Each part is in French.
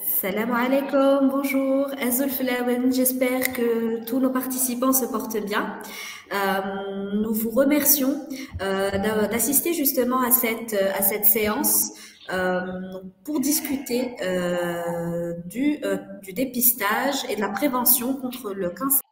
Salam alaikum, bonjour, Azul Flawen, j'espère que tous nos participants se portent bien. Nous vous remercions d'assister justement à cette séance pour discuter du dépistage et de la prévention contre le cancer.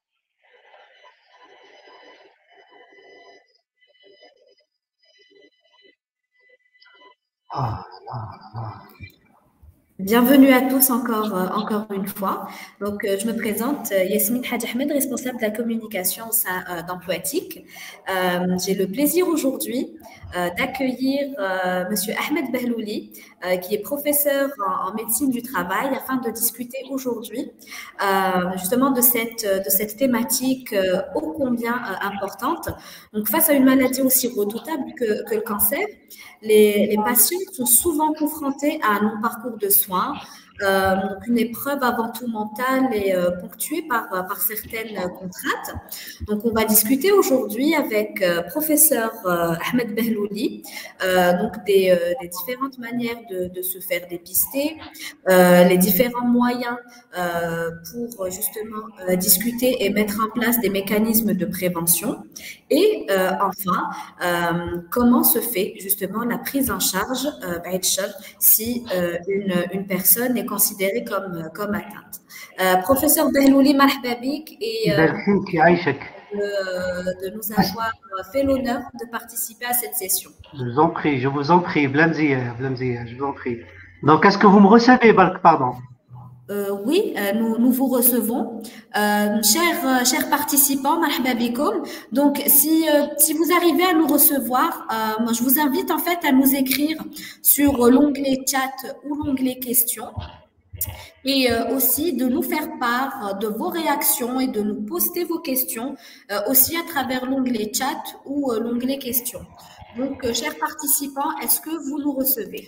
Ah, là, là. Bienvenue à tous encore une fois. Donc, je me présente, Yasmine Hadj Ahmed, responsable de la communication au sein d'Emploatic. J'ai le plaisir aujourd'hui d'accueillir Monsieur Ahmed Behlouli, qui est professeur en médecine du travail, afin de discuter aujourd'hui justement de cette thématique ô combien importante. Donc, face à une maladie aussi redoutable que le cancer, les patients sont souvent confrontés à un long parcours de soins, donc une épreuve avant tout mentale et ponctuée par certaines contraintes. Donc, on va discuter aujourd'hui avec professeur Ahmed Behlouli, donc des différentes manières de se faire dépister, les différents moyens pour justement discuter et mettre en place des mécanismes de prévention. Et enfin, comment se fait justement la prise en charge si une personne est considérée comme atteinte. Professeur Behlouli, marhaba bik, et يبارك يعيشك. de nous avoir fait l'honneur de participer à cette session. Je vous en prie, Blamzia, Blamzia, je vous en prie. Donc, est-ce que vous me recevez, pardon? Oui, nous vous recevons. Chers participants, marhaba bikoum. Donc, si vous arrivez à nous recevoir, moi, je vous invite en fait à nous écrire sur l'onglet chat ou l'onglet questions et aussi de nous faire part de vos réactions et de nous poster vos questions aussi à travers l'onglet chat ou l'onglet questions. Donc, chers participants, est-ce que vous nous recevez?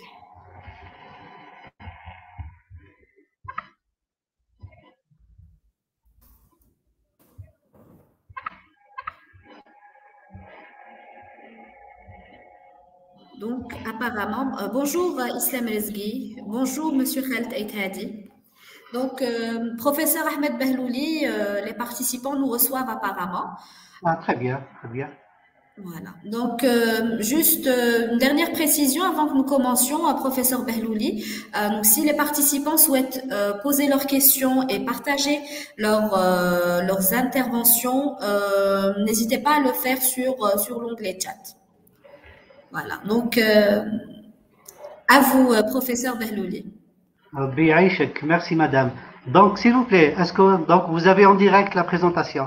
Donc, apparemment, bonjour Islam Rezgui, bonjour Monsieur Khaled Aithadi. Donc, professeur Ahmed Behlouli, les participants nous reçoivent apparemment. Ah, très bien, très bien. Voilà. Donc, juste une dernière précision avant que nous commencions, professeur Behlouli. Donc, si les participants souhaitent poser leurs questions et partager leurs interventions, n'hésitez pas à le faire sur l'onglet chat. Voilà. Donc, à vous, professeur Behlouli. Rabbi يعيشك. Merci, madame. Donc, s'il vous plaît, est-ce que donc vous avez en direct la présentation?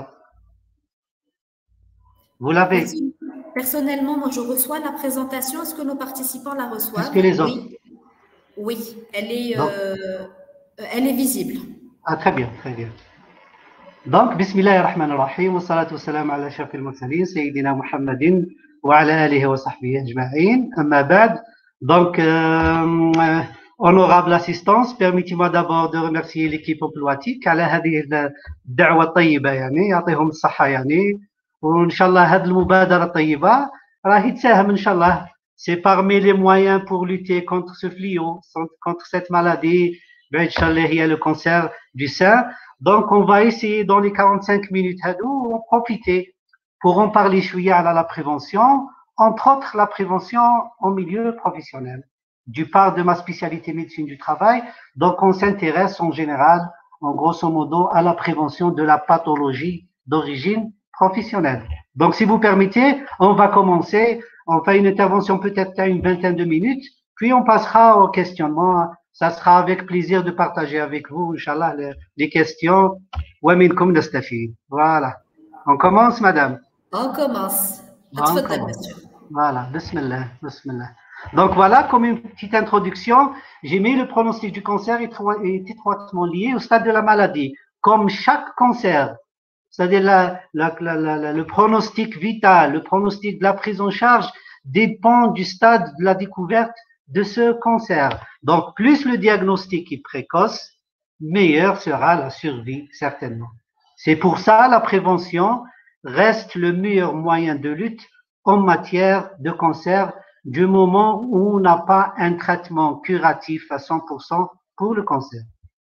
Vous l'avez? Personnellement, moi, je reçois la présentation. Est-ce que nos participants la Est-ce que reçoivent? les autres? Oui, oui, Donc, elle est visible. ah, très bien, très bien. Donc, Bismillah ar-Rahman ar-Rahim, wa salatu wa salam ala shafil mursalin, Sayyidina Muhammadin, wa ala alihi wa sahbihi ajma'in, amma ba'd. Donc, honorable assistance, permettez-moi d'abord de remercier l'équipe emploatique على هذه الدعوة الطيبة يعني يعطيهم الصحة يعني وإن شاء الله هذه المبادرة الطيبة راهي تساهم إن شاء الله c'est parmi les moyens pour lutter contre ce fléau, contre cette maladie, بعد إن شاء الله هي le cancer du sein. Donc, on va essayer dans les 45 minutes en profiter pour en parler chouïa à la prévention, entre autres la prévention en milieu professionnel. Du part de ma spécialité médecine du travail, donc on s'intéresse en général, en grosso modo, à la prévention de la pathologie d'origine professionnelle. Donc, si vous permettez, on va commencer, on fait une intervention peut-être à une vingtaine de minutes, puis on passera au questionnement. Ça sera avec plaisir de partager avec vous, Inch'Allah, les questions. Voilà. On commence, madame? On commence. On Atfadal, commence. monsieur. Voilà. Bismillah. Bismillah. Donc voilà, comme une petite introduction, j'ai mis le pronostic du cancer est étroitement lié au stade de la maladie. Comme chaque cancer, c'est-à-dire le pronostic vital, le pronostic de la prise en charge dépend du stade de la découverte de ce cancer. Donc, plus le diagnostic est précoce, meilleure sera la survie, certainement. C'est pour ça la prévention reste le meilleur moyen de lutte en matière de cancer du moment où on n'a pas un traitement curatif à 100% pour le cancer.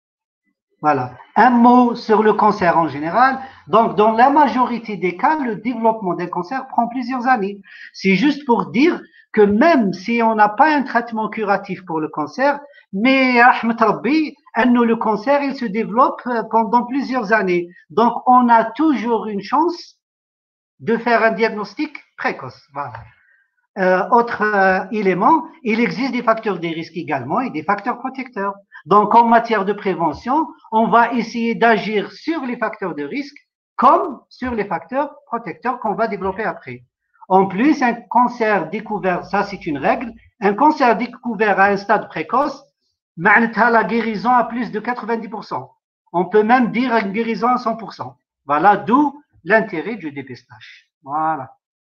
Voilà. Un mot sur le cancer en général. Donc, dans la majorité des cas, le développement d'un cancer prend plusieurs années. C'est juste pour dire que même si on n'a pas un traitement curatif pour le cancer, mais rahmat Rabbi, le cancer, il se développe pendant plusieurs années. Donc, on a toujours une chance de faire un diagnostic précoce. Voilà. Autre élément, il existe des facteurs de risque également et des facteurs protecteurs. Donc, en matière de prévention, on va essayer d'agir sur les facteurs de risque comme sur les facteurs protecteurs qu'on va développer après. En plus, un cancer découvert, ça c'est une règle, un cancer découvert à un stade précoce, la guérison à plus de 90%. On peut même dire une guérison à 100%. Voilà, d'où l'intérêt du dépistage. Voilà.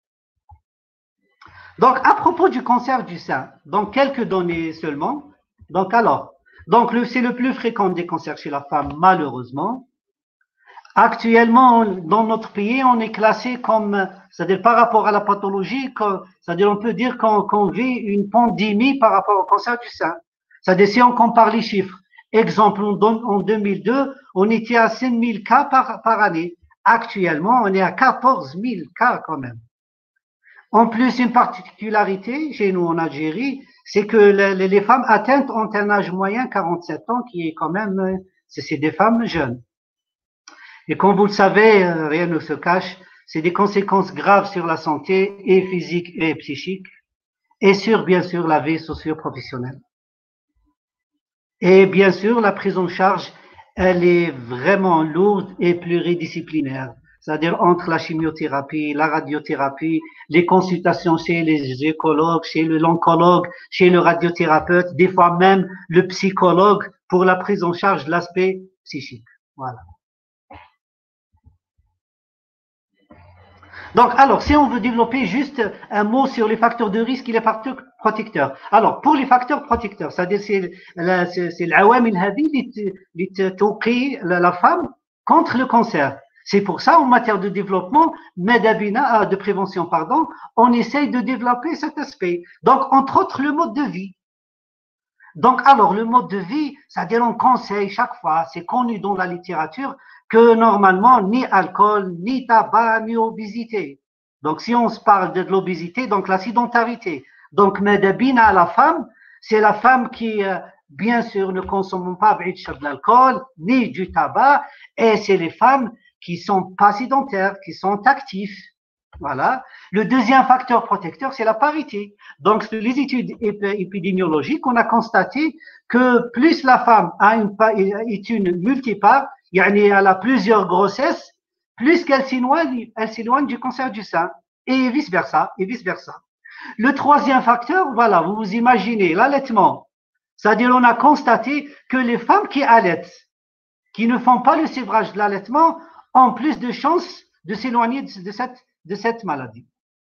Donc, à propos du cancer du sein, donc quelques données seulement. Donc, alors, c'est le plus fréquent des cancers chez la femme, malheureusement. Actuellement, dans notre pays, on est classé comme, c'est-à-dire par rapport à la pathologie, c'est-à-dire on peut dire qu'on vit une pandémie par rapport au cancer du sein. C'est-à-dire si on compare les chiffres. Exemple, en 2002, on était à 5 000 cas par année. Actuellement, on est à 14 000 cas quand même. En plus, une particularité chez nous en Algérie, c'est que les femmes atteintes ont un âge moyen 47 ans, qui est quand même, c'est des femmes jeunes. Et comme vous le savez, rien ne se cache, c'est des conséquences graves sur la santé, et physique et psychique, et sur, bien sûr, la vie socio-professionnelle. Et bien sûr, la prise en charge, elle est vraiment lourde et pluridisciplinaire. C'est-à-dire entre la chimiothérapie, la radiothérapie, les consultations chez les gynécologues, chez l'oncologue, chez le radiothérapeute, des fois même le psychologue pour la prise en charge de l'aspect psychique. Voilà. Donc, alors, si on veut développer juste un mot sur les facteurs de risque et les facteurs protecteurs. Alors, pour les facteurs protecteurs, c'est-à-dire c'est l'awamil hadi qui توقي la femme contre le cancer. C'est pour ça, en matière de développement, de prévention, pardon, on essaye de développer cet aspect. Donc, entre autres, le mode de vie. Donc, alors, le mode de vie, c'est-à-dire on conseille chaque fois, c'est connu dans la littérature, que normalement, ni alcool, ni tabac, ni obésité. Donc, si on se parle de l'obésité, donc la sédentarité. Donc, medabina à la femme, c'est la femme qui, bien sûr, ne consomme pas de l'alcool, ni du tabac, et c'est les femmes qui sont pas sédentaires, qui sont actifs. Voilà. Le deuxième facteur protecteur, c'est la parité. Donc, sur les études épidémiologiques, on a constaté que plus la femme est une multipare, elle a plusieurs grossesses, plus qu'elle s'éloigne du cancer du sein, et vice-versa, et vice-versa. Le troisième facteur, voilà, vous vous imaginez, l'allaitement. C'est-à-dire, on a constaté que les femmes qui allaitent, qui ne font pas le sévrage de l'allaitement, ont plus de chances de s'éloigner de cette maladie.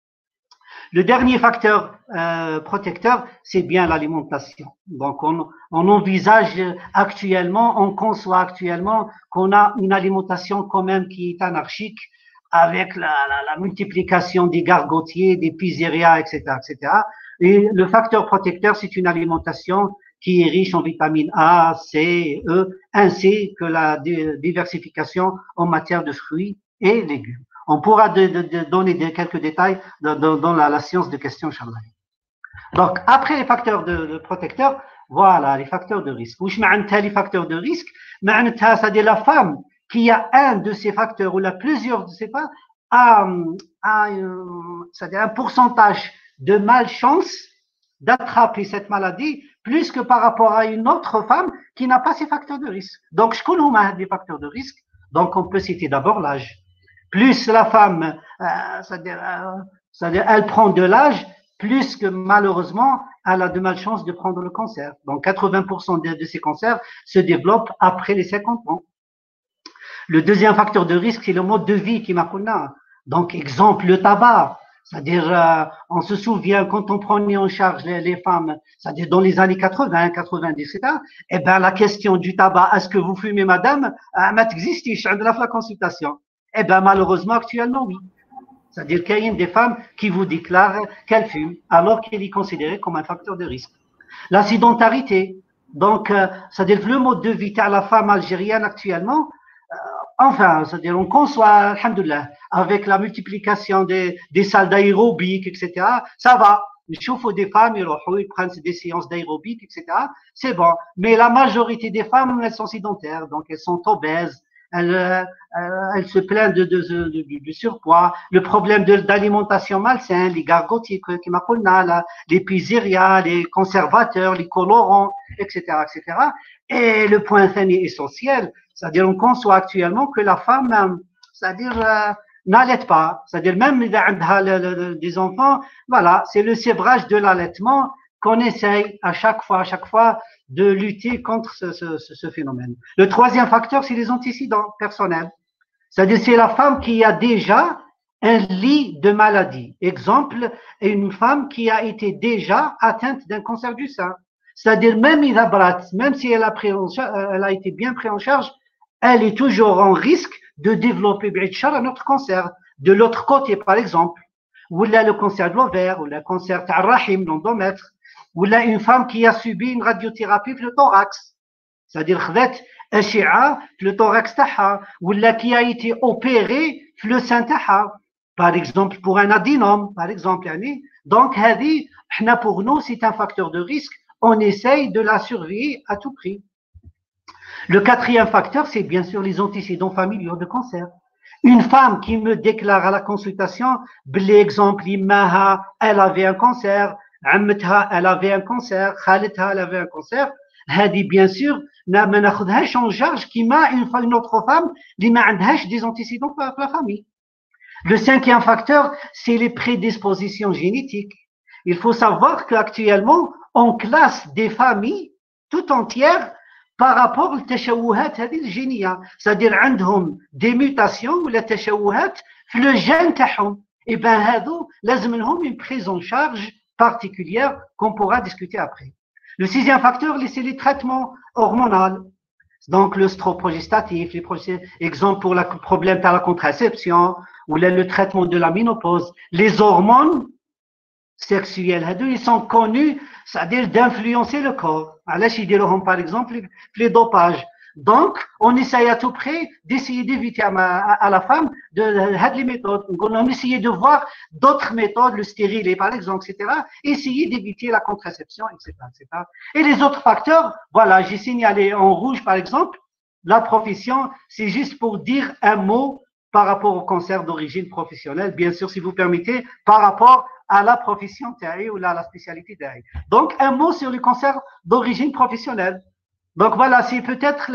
Le dernier facteur protecteur, c'est bien l'alimentation. Donc, on envisage actuellement, on conçoit actuellement qu'on a une alimentation quand même qui est anarchique, avec la multiplication des gargotiers, des pizzerias, etc., etc. Et le facteur protecteur, c'est une alimentation qui est riche en vitamines A, C, E, ainsi que la diversification en matière de fruits et légumes. On pourra donner quelques détails dans la science de questions, Inch'Allah. Donc, après les facteurs de protecteurs, voilà, les facteurs de risque. Où je m'entends les facteurs de risque, c'est-à-dire la femme qui a un de ces facteurs ou plusieurs de ces facteurs c'est-à-dire un pourcentage de malchance d'attraper cette maladie plus que par rapport à une autre femme qui n'a pas ces facteurs de risque. Donc, je connais des facteurs de risque. Donc, on peut citer d'abord l'âge. Plus la femme, c'est-à-dire elle prend de l'âge, plus que malheureusement, elle a de malchance de prendre le cancer. Donc 80% de ces cancers se développent après les 50 ans. Le deuxième facteur de risque, c'est le mode de vie qui m'a connu. Donc, exemple, le tabac. C'est-à-dire, on se souvient quand on prenait en charge les femmes, c'est-à-dire dans les années 80, 90, etc. Eh ben, la question du tabac, est-ce que vous fumez, madame, existe, de la consultation. Eh bien, malheureusement, actuellement, oui. C'est-à-dire qu'il y a des femmes qui vous déclarent qu'elles fument, alors qu'elle est considérée comme un facteur de risque. La sédentarité. Donc, c'est-à-dire le mode de vie de la femme algérienne actuellement, enfin, c'est-à-dire on conçoit, alhamdoulilah, avec la multiplication des salles d'aérobic, etc., ça va. Il chauffe des femmes, ils prennent des séances d'aérobic, etc. C'est bon. Mais la majorité des femmes, elles sont sédentaires, donc elles sont obèses, elles se plaignent de surpoids. Le problème d'alimentation malsaine, les gargotiques, les pizzeria, les conservateurs, les colorants, etc., etc. Et le point essentiel, c'est-à-dire on conçoit actuellement que la femme, c'est-à-dire n'allait pas, c'est-à-dire même des enfants, voilà, c'est le sévrage de l'allaitement qu'on essaye à chaque fois de lutter contre ce phénomène. Le troisième facteur, c'est les antécédents personnels. C'est-à-dire c'est la femme qui a déjà un lit de maladie. Exemple, une femme qui a été déjà atteinte d'un cancer du sein. C'est-à-dire même si elle a été bien prise en charge, elle est toujours en risque de développer un autre cancer. De l'autre côté, par exemple, ou là le cancer de l'ovaire, ou le cancer de rahim, l'endomètre, ou là une femme qui a subi une radiothérapie pour le thorax, c'est-à-dire le thorax taha, ou là qui a été opéré pour le sein taha, par exemple pour un adénome, par exemple. Donc, pour nous, c'est un facteur de risque. On essaye de la surveiller à tout prix. Le quatrième facteur, c'est bien sûr les antécédents familiaux de cancer. Une femme qui me déclare à la consultation, l'exemple, elle avait un cancer, elle avait un cancer, elle avait un cancer, bien sûr, ما ناخذهاش en charge qui m'a une autre femme qui ما عندهاش des antécédents pour la famille. Le cinquième facteur, c'est les prédispositions génétiques. Il faut savoir qu'actuellement, on classe des familles tout entières par rapport aux التشوهات هذه الجينية, c'est-à-dire عندهم des mutations ou les تشوهات في le gène تاعهم. Et ben هذو لازم لهم une prise en charge particulière qu'on pourra discuter après. Le sixième facteur, c'est les traitements hormonaux. Donc le stroprogestatif, exemple pour le problème de la contraception ou le traitement de la ménopause. Les hormones sexuelles, ils sont connus, c'est-à-dire d'influencer le corps. Par exemple, les dopages. Donc, on essaye à tout prix d'essayer d'éviter à la femme de les méthodes. On essaye de voir d'autres méthodes, le stérilet par exemple, etc. Essayer d'éviter la contraception, etc., etc. Et les autres facteurs, voilà, j'ai signalé en rouge par exemple, la profession, c'est juste pour dire un mot par rapport au cancer d'origine professionnelle, bien sûr, si vous permettez, par rapport à la profession TAI ou à la spécialité TAI. Donc, un mot sur le cancer d'origine professionnelle. Donc, voilà, c'est peut-être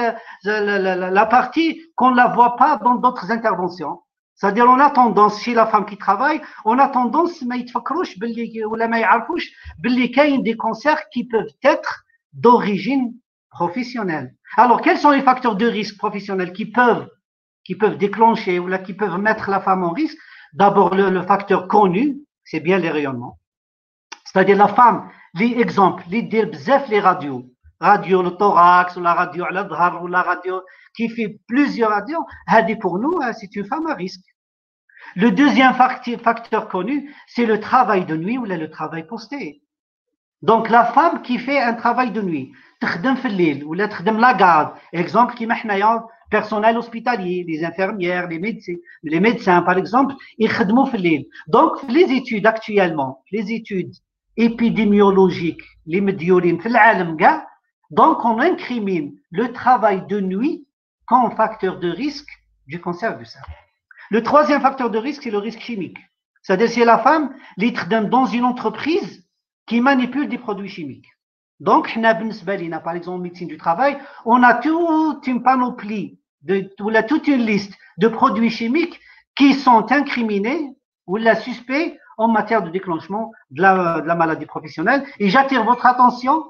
la partie qu'on ne la voit pas dans d'autres interventions. C'est-à-dire, on a tendance, chez la femme qui travaille, on a tendance, ما يتفكروش باللي ولا ما يعرفوش باللي كاين des cancers qui peuvent être d'origine professionnelle. Alors, quels sont les facteurs de risque professionnels qui peuvent déclencher ou là, qui peuvent mettre la femme en risque? D'abord, le facteur connu, c'est bien les rayonnements. C'est-à-dire la femme, les exemples, les radios, radio le thorax, ou la radio à l'adhar, ou la radio qui fait plusieurs radios, pour nous, c'est une femme à risque. Le deuxième facteur connu, c'est le travail de nuit ou là, le travail posté. Donc la femme qui fait un travail de nuit, تخدم في الليل ou تخدم la garde, exemple qui محنايا personnel hospitalier, les infirmières, les médecins par exemple, ils خدموا في الليل. Donc les études actuellement, les études épidémiologiques, les مديورين في العالم كاع, donc on incrimine le travail de nuit comme facteur de risque du cancer du sein. Le troisième facteur de risque, c'est le risque chimique. C'est-à-dire c'est la femme qui travaille dans une entreprise qui manipule des produits chimiques. Donc, par exemple, en médecine du travail, on a toute une panoplie, toute une liste de produits chimiques qui sont incriminés ou suspects en matière de déclenchement de la maladie professionnelle. Et j'attire votre attention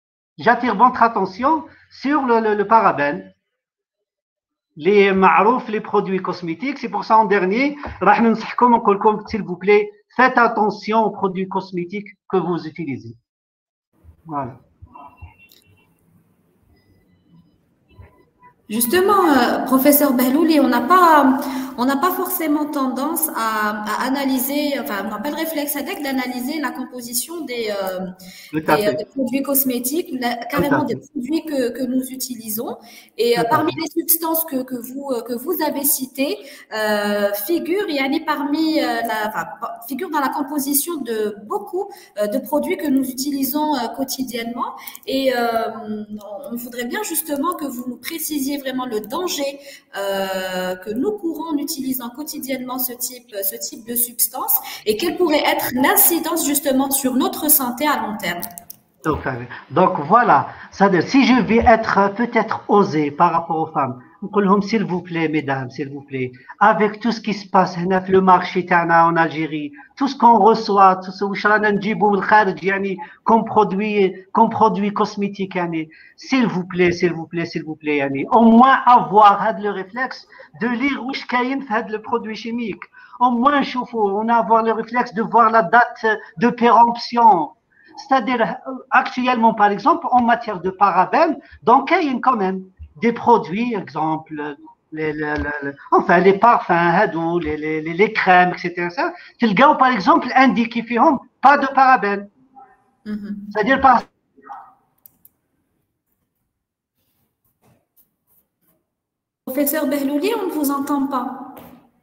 sur le parabène, les produits cosmétiques. C'est pour ça, en dernier, s'il vous plaît, faites attention aux produits cosmétiques que vous utilisez. Voilà. Justement, professeur Behlouli, on n'a pas forcément tendance à analyser, enfin, on n'a pas le réflexe adéquat d'analyser la composition Tout à fait. des produits cosmétiques, Tout à carrément des fait. produits que nous utilisons. Et Tout à parmi fait. les substances que vous avez citées, figurent, figure dans la composition de beaucoup de produits que nous utilisons quotidiennement. Et on voudrait bien justement que vous nous précisiez vraiment le danger que nous courons en utilisant quotidiennement ce type de substance et quelle pourrait être l'incidence justement sur notre santé à long terme. Donc voilà, c'est-à-dire si je vais être peut-être osé par rapport aux femmes, s'il vous plaît, mesdames, s'il vous plaît, avec tout ce qui se passe le marché en Algérie, tout ce qu'on reçoit, tout ce comme produits cosmétiques, s'il vous plaît, s'il vous plaît, s'il vous plaît, au moins avoir le réflexe de lire où le produit chimique. Au moins, on a avoir le réflexe de voir la date de péremption. C'est-à-dire, actuellement, par exemple, en matière de parabènes, donc il y a quand même des produits, exemple, enfin, les parfums, les crèmes, etc. Le gars, par exemple, indique qu'ils n'ont pas de parabènes. C'est-à-dire, par Professeur Behlouli, on ne vous entend pas.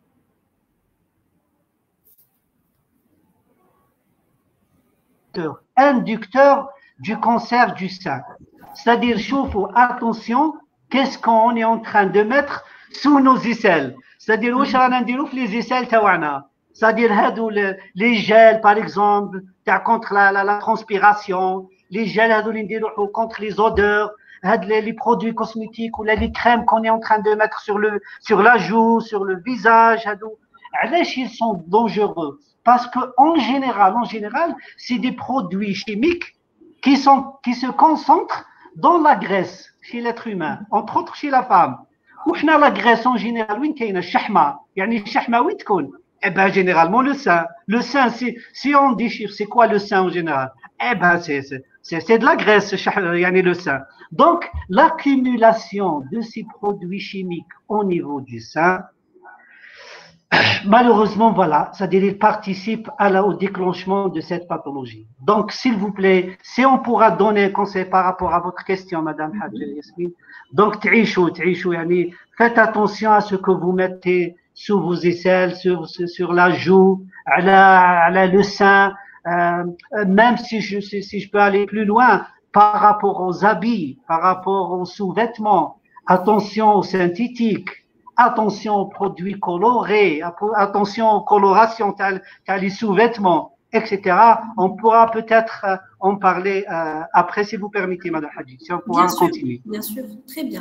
Inducteur du cancer du sein. C'est-à-dire, attention, qu'est-ce qu'on est en train de mettre sous nos aisselles. C'est-à-dire, les aisselles, c'est-à-dire, les gels, par exemple, contre la transpiration, les gels contre les odeurs, les produits cosmétiques ou les crèmes qu'on est en train de mettre sur la joue, sur le visage, ils sont dangereux. Parce qu'en général, c'est des produits chimiques qui se concentrent dans la graisse chez l'être humain, entre autres chez la femme. وحنا la graisse en général وين كاينه الشحمه يعني الشحمه وين تكون eh ben généralement le sein si on déchire c'est quoi le sein en général eh ben c'est de la graisse يعني le sein. Donc l'accumulation de ces produits chimiques au niveau du sein, malheureusement, voilà, c'est-à-dire il participe au déclenchement de cette pathologie. Donc, s'il vous plaît, si on pourra donner un conseil par rapport à votre question, Madame Hadja Yasmine, donc, faites attention à ce que vous mettez sous vos aisselles, sur la joue, le sein, même si je peux aller plus loin, par rapport aux habits, par rapport aux sous-vêtements, attention aux synthétiques. Attention aux produits colorés, attention aux colorations, les sous-vêtements, etc. On pourra peut-être en parler après, si vous permettez, Madame Hadji. Si on pourra continuer. Bien sûr, très bien.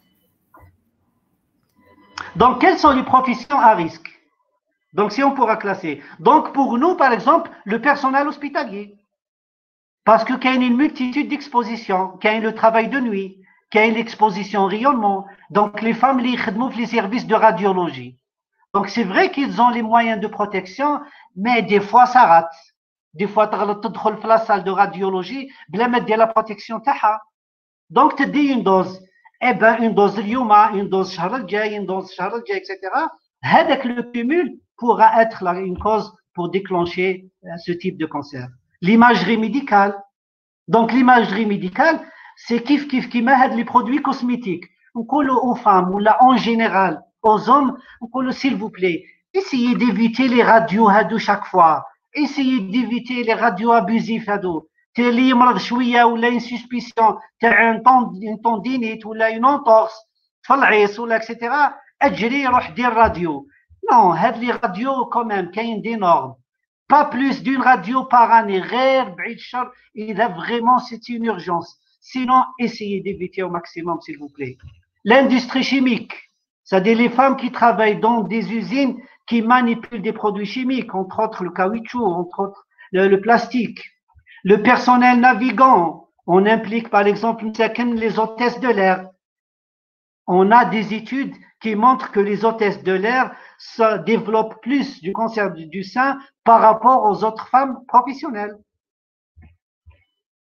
Donc, quelles sont les professions à risque? Donc, si on pourra classer. Donc, pour nous, par exemple, le personnel hospitalier. Parce qu'il y a une multitude d'expositions, qu'il y a le travail de nuit, qu'il y a l'exposition au rayonnement. Donc, les femmes, les services de radiologie. Donc, c'est vrai qu'ils ont les moyens de protection, mais des fois, ça rate. Des fois, tu rentres dans la salle de radiologie, بلا ما دير la protection تاعها. Donc, tu dis une dose. Eh ben, une dose اليوم, une dose الشهر الجاي, une dose الشهر الجاي, etc. هذاك le cumul pourra être une cause pour déclencher ce type de cancer. L'imagerie médicale. Donc, l'imagerie médicale, c'est qui met les produits cosmétiques. On colle aux femmes ou là en général aux hommes, on colle s'il vous plaît, essayez d'éviter les radios chaque fois. Essayez d'éviter les radios abusifs اللي يمرض شويه ولا une suspicion تاع une tendinite ولا une entorse في العيس ولا etc. اجري روح دير راديو. Non, هاد les radios quand même كاين des normes. Pas plus d'une radio par année, غير بعيد الشر إذا vraiment c'est une urgence. Sinon, essayez d'éviter au maximum, s'il vous plaît. L'industrie chimique, c'est-à-dire les femmes qui travaillent dans des usines qui manipulent des produits chimiques, entre autres le caoutchouc, entre autres le plastique. Le personnel navigant, on implique par exemple les hôtesses de l'air. On a des études qui montrent que les hôtesses de l'air se développent plus du cancer du sein par rapport aux autres femmes professionnelles.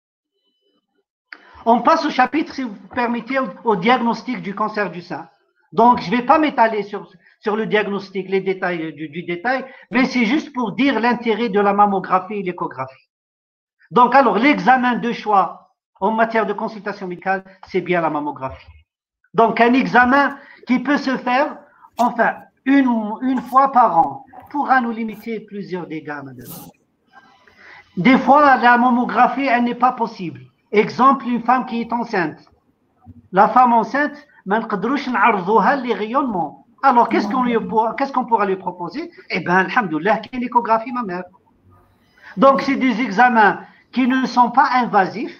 On passe au chapitre, si vous permettez, au diagnostic du cancer du sein. Donc, je ne vais pas m'étaler sur le diagnostic, les détails du détail, mais c'est juste pour dire l'intérêt de la mammographie et l'échographie. Donc, alors, l'examen de choix en matière de consultation médicale, c'est bien la mammographie. Donc, un examen qui peut se faire, enfin, une fois par an, pourra nous limiter plusieurs dégâts, madame. Des fois, la mammographie, elle n'est pas possible. Exemple, une femme qui est enceinte. La femme enceinte, ما نقدروش نعرضوها les rayonnements. Alors, qu'est-ce qu'on pourra lui proposer? Eh bien, alhamdoulilah, qu'il y a l'échographie mammaire. Donc, c'est des examens qui ne sont pas invasifs.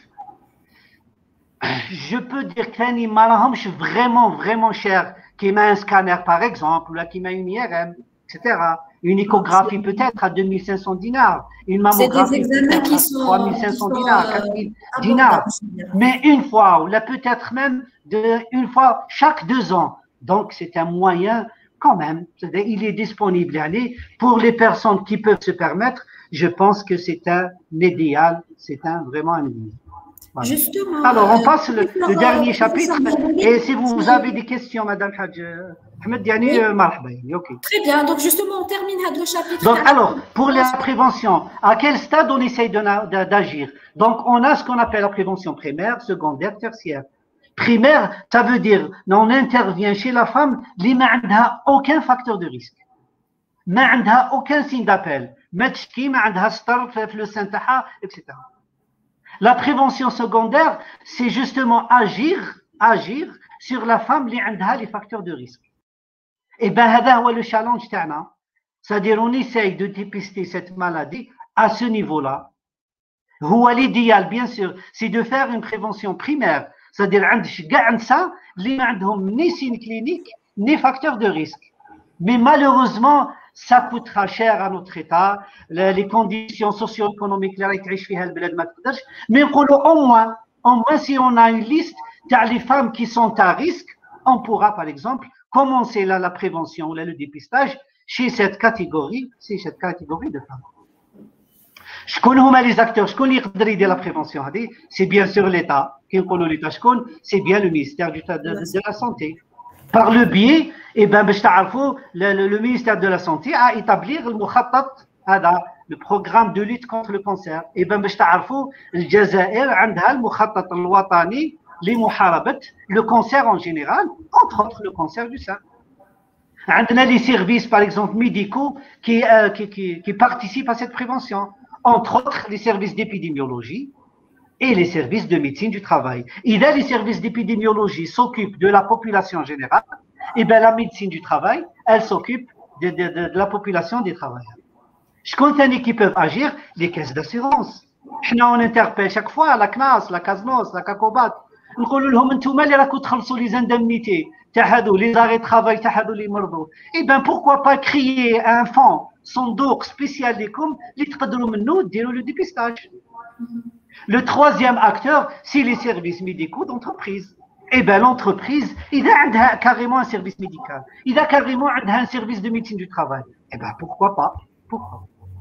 Je peux dire que ما راهمش vraiment cher, qui met un scanner par exemple, ou là qui met une IRM, etc. Une échographie peut-être à 2500 dinars, une mammographie peut-être à 3500 dinars, 4000 dinars. Mais une fois, ou là peut-être même une fois chaque 2 ans. Donc c'est un moyen quand même, il est disponible. Allez, pour les personnes qui peuvent se permettre, je pense que c'est un idéal, c'est vraiment un idéal. Voilà. Justement. Alors, on passe le dernier chapitre. Et si vous avez des questions, Madame Hadj Ahmed Diani, okay. Très bien. Donc, justement, on termine le chapitre. Donc, alors, pour la prévention, à quel stade on essaye d'agir? Donc, on a ce qu'on appelle la prévention primaire, secondaire, tertiaire. Primaire, ça veut dire, on intervient chez la femme, qui n'a aucun facteur de risque. n'a aucun signe d'appel. etc. La prévention secondaire, c'est justement agir sur la femme qui a les facteurs de risque. Et bien, c'est le challenge, c'est-à-dire on essaye de dépister cette maladie à ce niveau-là. L'idéal, bien sûr, c'est de faire une prévention primaire, c'est-à-dire ça, les ni signes cliniques, ni facteurs de risque. Mais malheureusement, ça coûtera cher à notre État, les conditions socio-économiques, mais au moins, si on a une liste des femmes qui sont à risque, on pourra, par exemple, commencer la prévention ou le dépistage chez cette catégorie de femmes. Je connais les acteurs, je connais la prévention, c'est bien sûr l'État, c'est bien le ministère de la Santé. Par le biais, le ministère de la Santé a établi le programme de lutte contre le cancer. Et bien, الجزائر عندها المخطط الوطني لمحاربة le cancer en général, entre autres le cancer du sein. On a les services, par exemple, médicaux qui participent à cette prévention, entre autres les services d'épidémiologie et les services de médecine du travail. Les services d'épidémiologie s'occupent de la population générale, et bien la médecine du travail, elle s'occupe de la population des travailleurs. Je compte qui peuvent agir, les caisses d'assurance. On interpelle chaque fois la CNAS, la CASNOS, la CACOBAT. On dit لهم انتم اللي راكم تخلصوا les indemnités تاع les arrêts de travail تاع les مرضوا. Et bien pourquoi pas créer un fonds صندوق spécial لكم اللي تقدروا منه ديروا le dépistage. Le troisième acteur, c'est les services médicaux d'entreprise. Eh bien, l'entreprise, il a carrément un service médical. Il a carrément un service de médecine du travail. Eh bien, pourquoi pas? Pourquoi?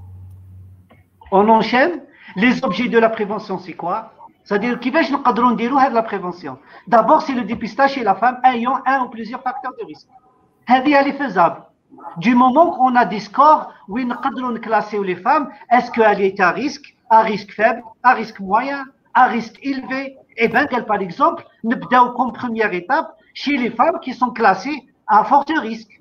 On enchaîne. Les objets de la prévention, c'est quoi? C'est-à-dire, qui va-je nous cadrer de la prévention? D'abord, c'est le dépistage chez la femme ayant un ou plusieurs facteurs de risque. Elle est faisable. Du moment qu'on a des scores où nous cadrons classer les femmes, est-ce qu'elle est à risque faible, à risque moyen, à risque élevé? Et bien, par exemple, nous avons comme première étape chez les femmes qui sont classées à fort risque.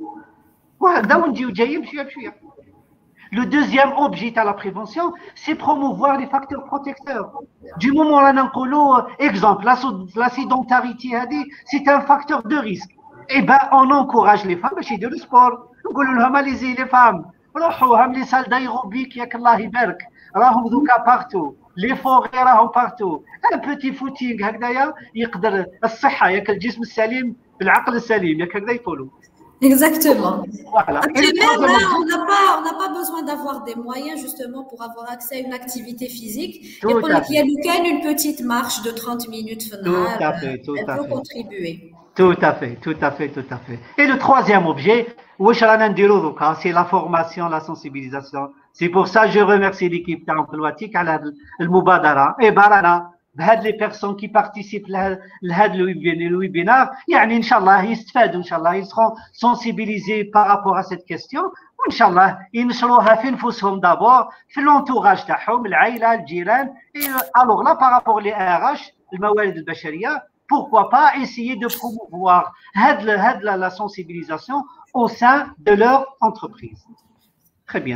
Le deuxième objet à la prévention, c'est promouvoir les facteurs protecteurs. Du moment où on a exemple, la sédentarité, c'est un facteur de risque. Eh bien, on encourage les femmes à faire du sport. On dit allez-y les femmes, les salles d'aérobic, Allah يبارك. راهم ذوكا بارتو لي فوري راهم بارتو ان بوتي فوتينغ هكذايا يقدر الصحه ياك الجسم السليم بالعقل السليم ياك هكذا يقولوا. Exactement. Voilà. Après, même là, on n'a pas besoin d'avoir des moyens justement pour avoir accès à une activité physique. Et pour qu'il y ait une petite marche de 30 minutes, elle peut contribuer. Tout à fait. Et le troisième objet, c'est la formation, la sensibilisation. C'est pour ça que je remercie l'équipe d'Emploatique à le Moubadara et Barana بهاد les personnes qui participent لهاد le webinaire يعني إن شاء الله يستفادوا إن شاء الله ils seront sensibilisés par rapport à cette question وإن شاء الله ينشروها في نفوسهم d'abord في l'entourage تاعهم العائلة الجيران alors là par rapport les RH الموارد البشرية pourquoi pas essayer de promouvoir la sensibilisation au sein de leur entreprise. Très bien.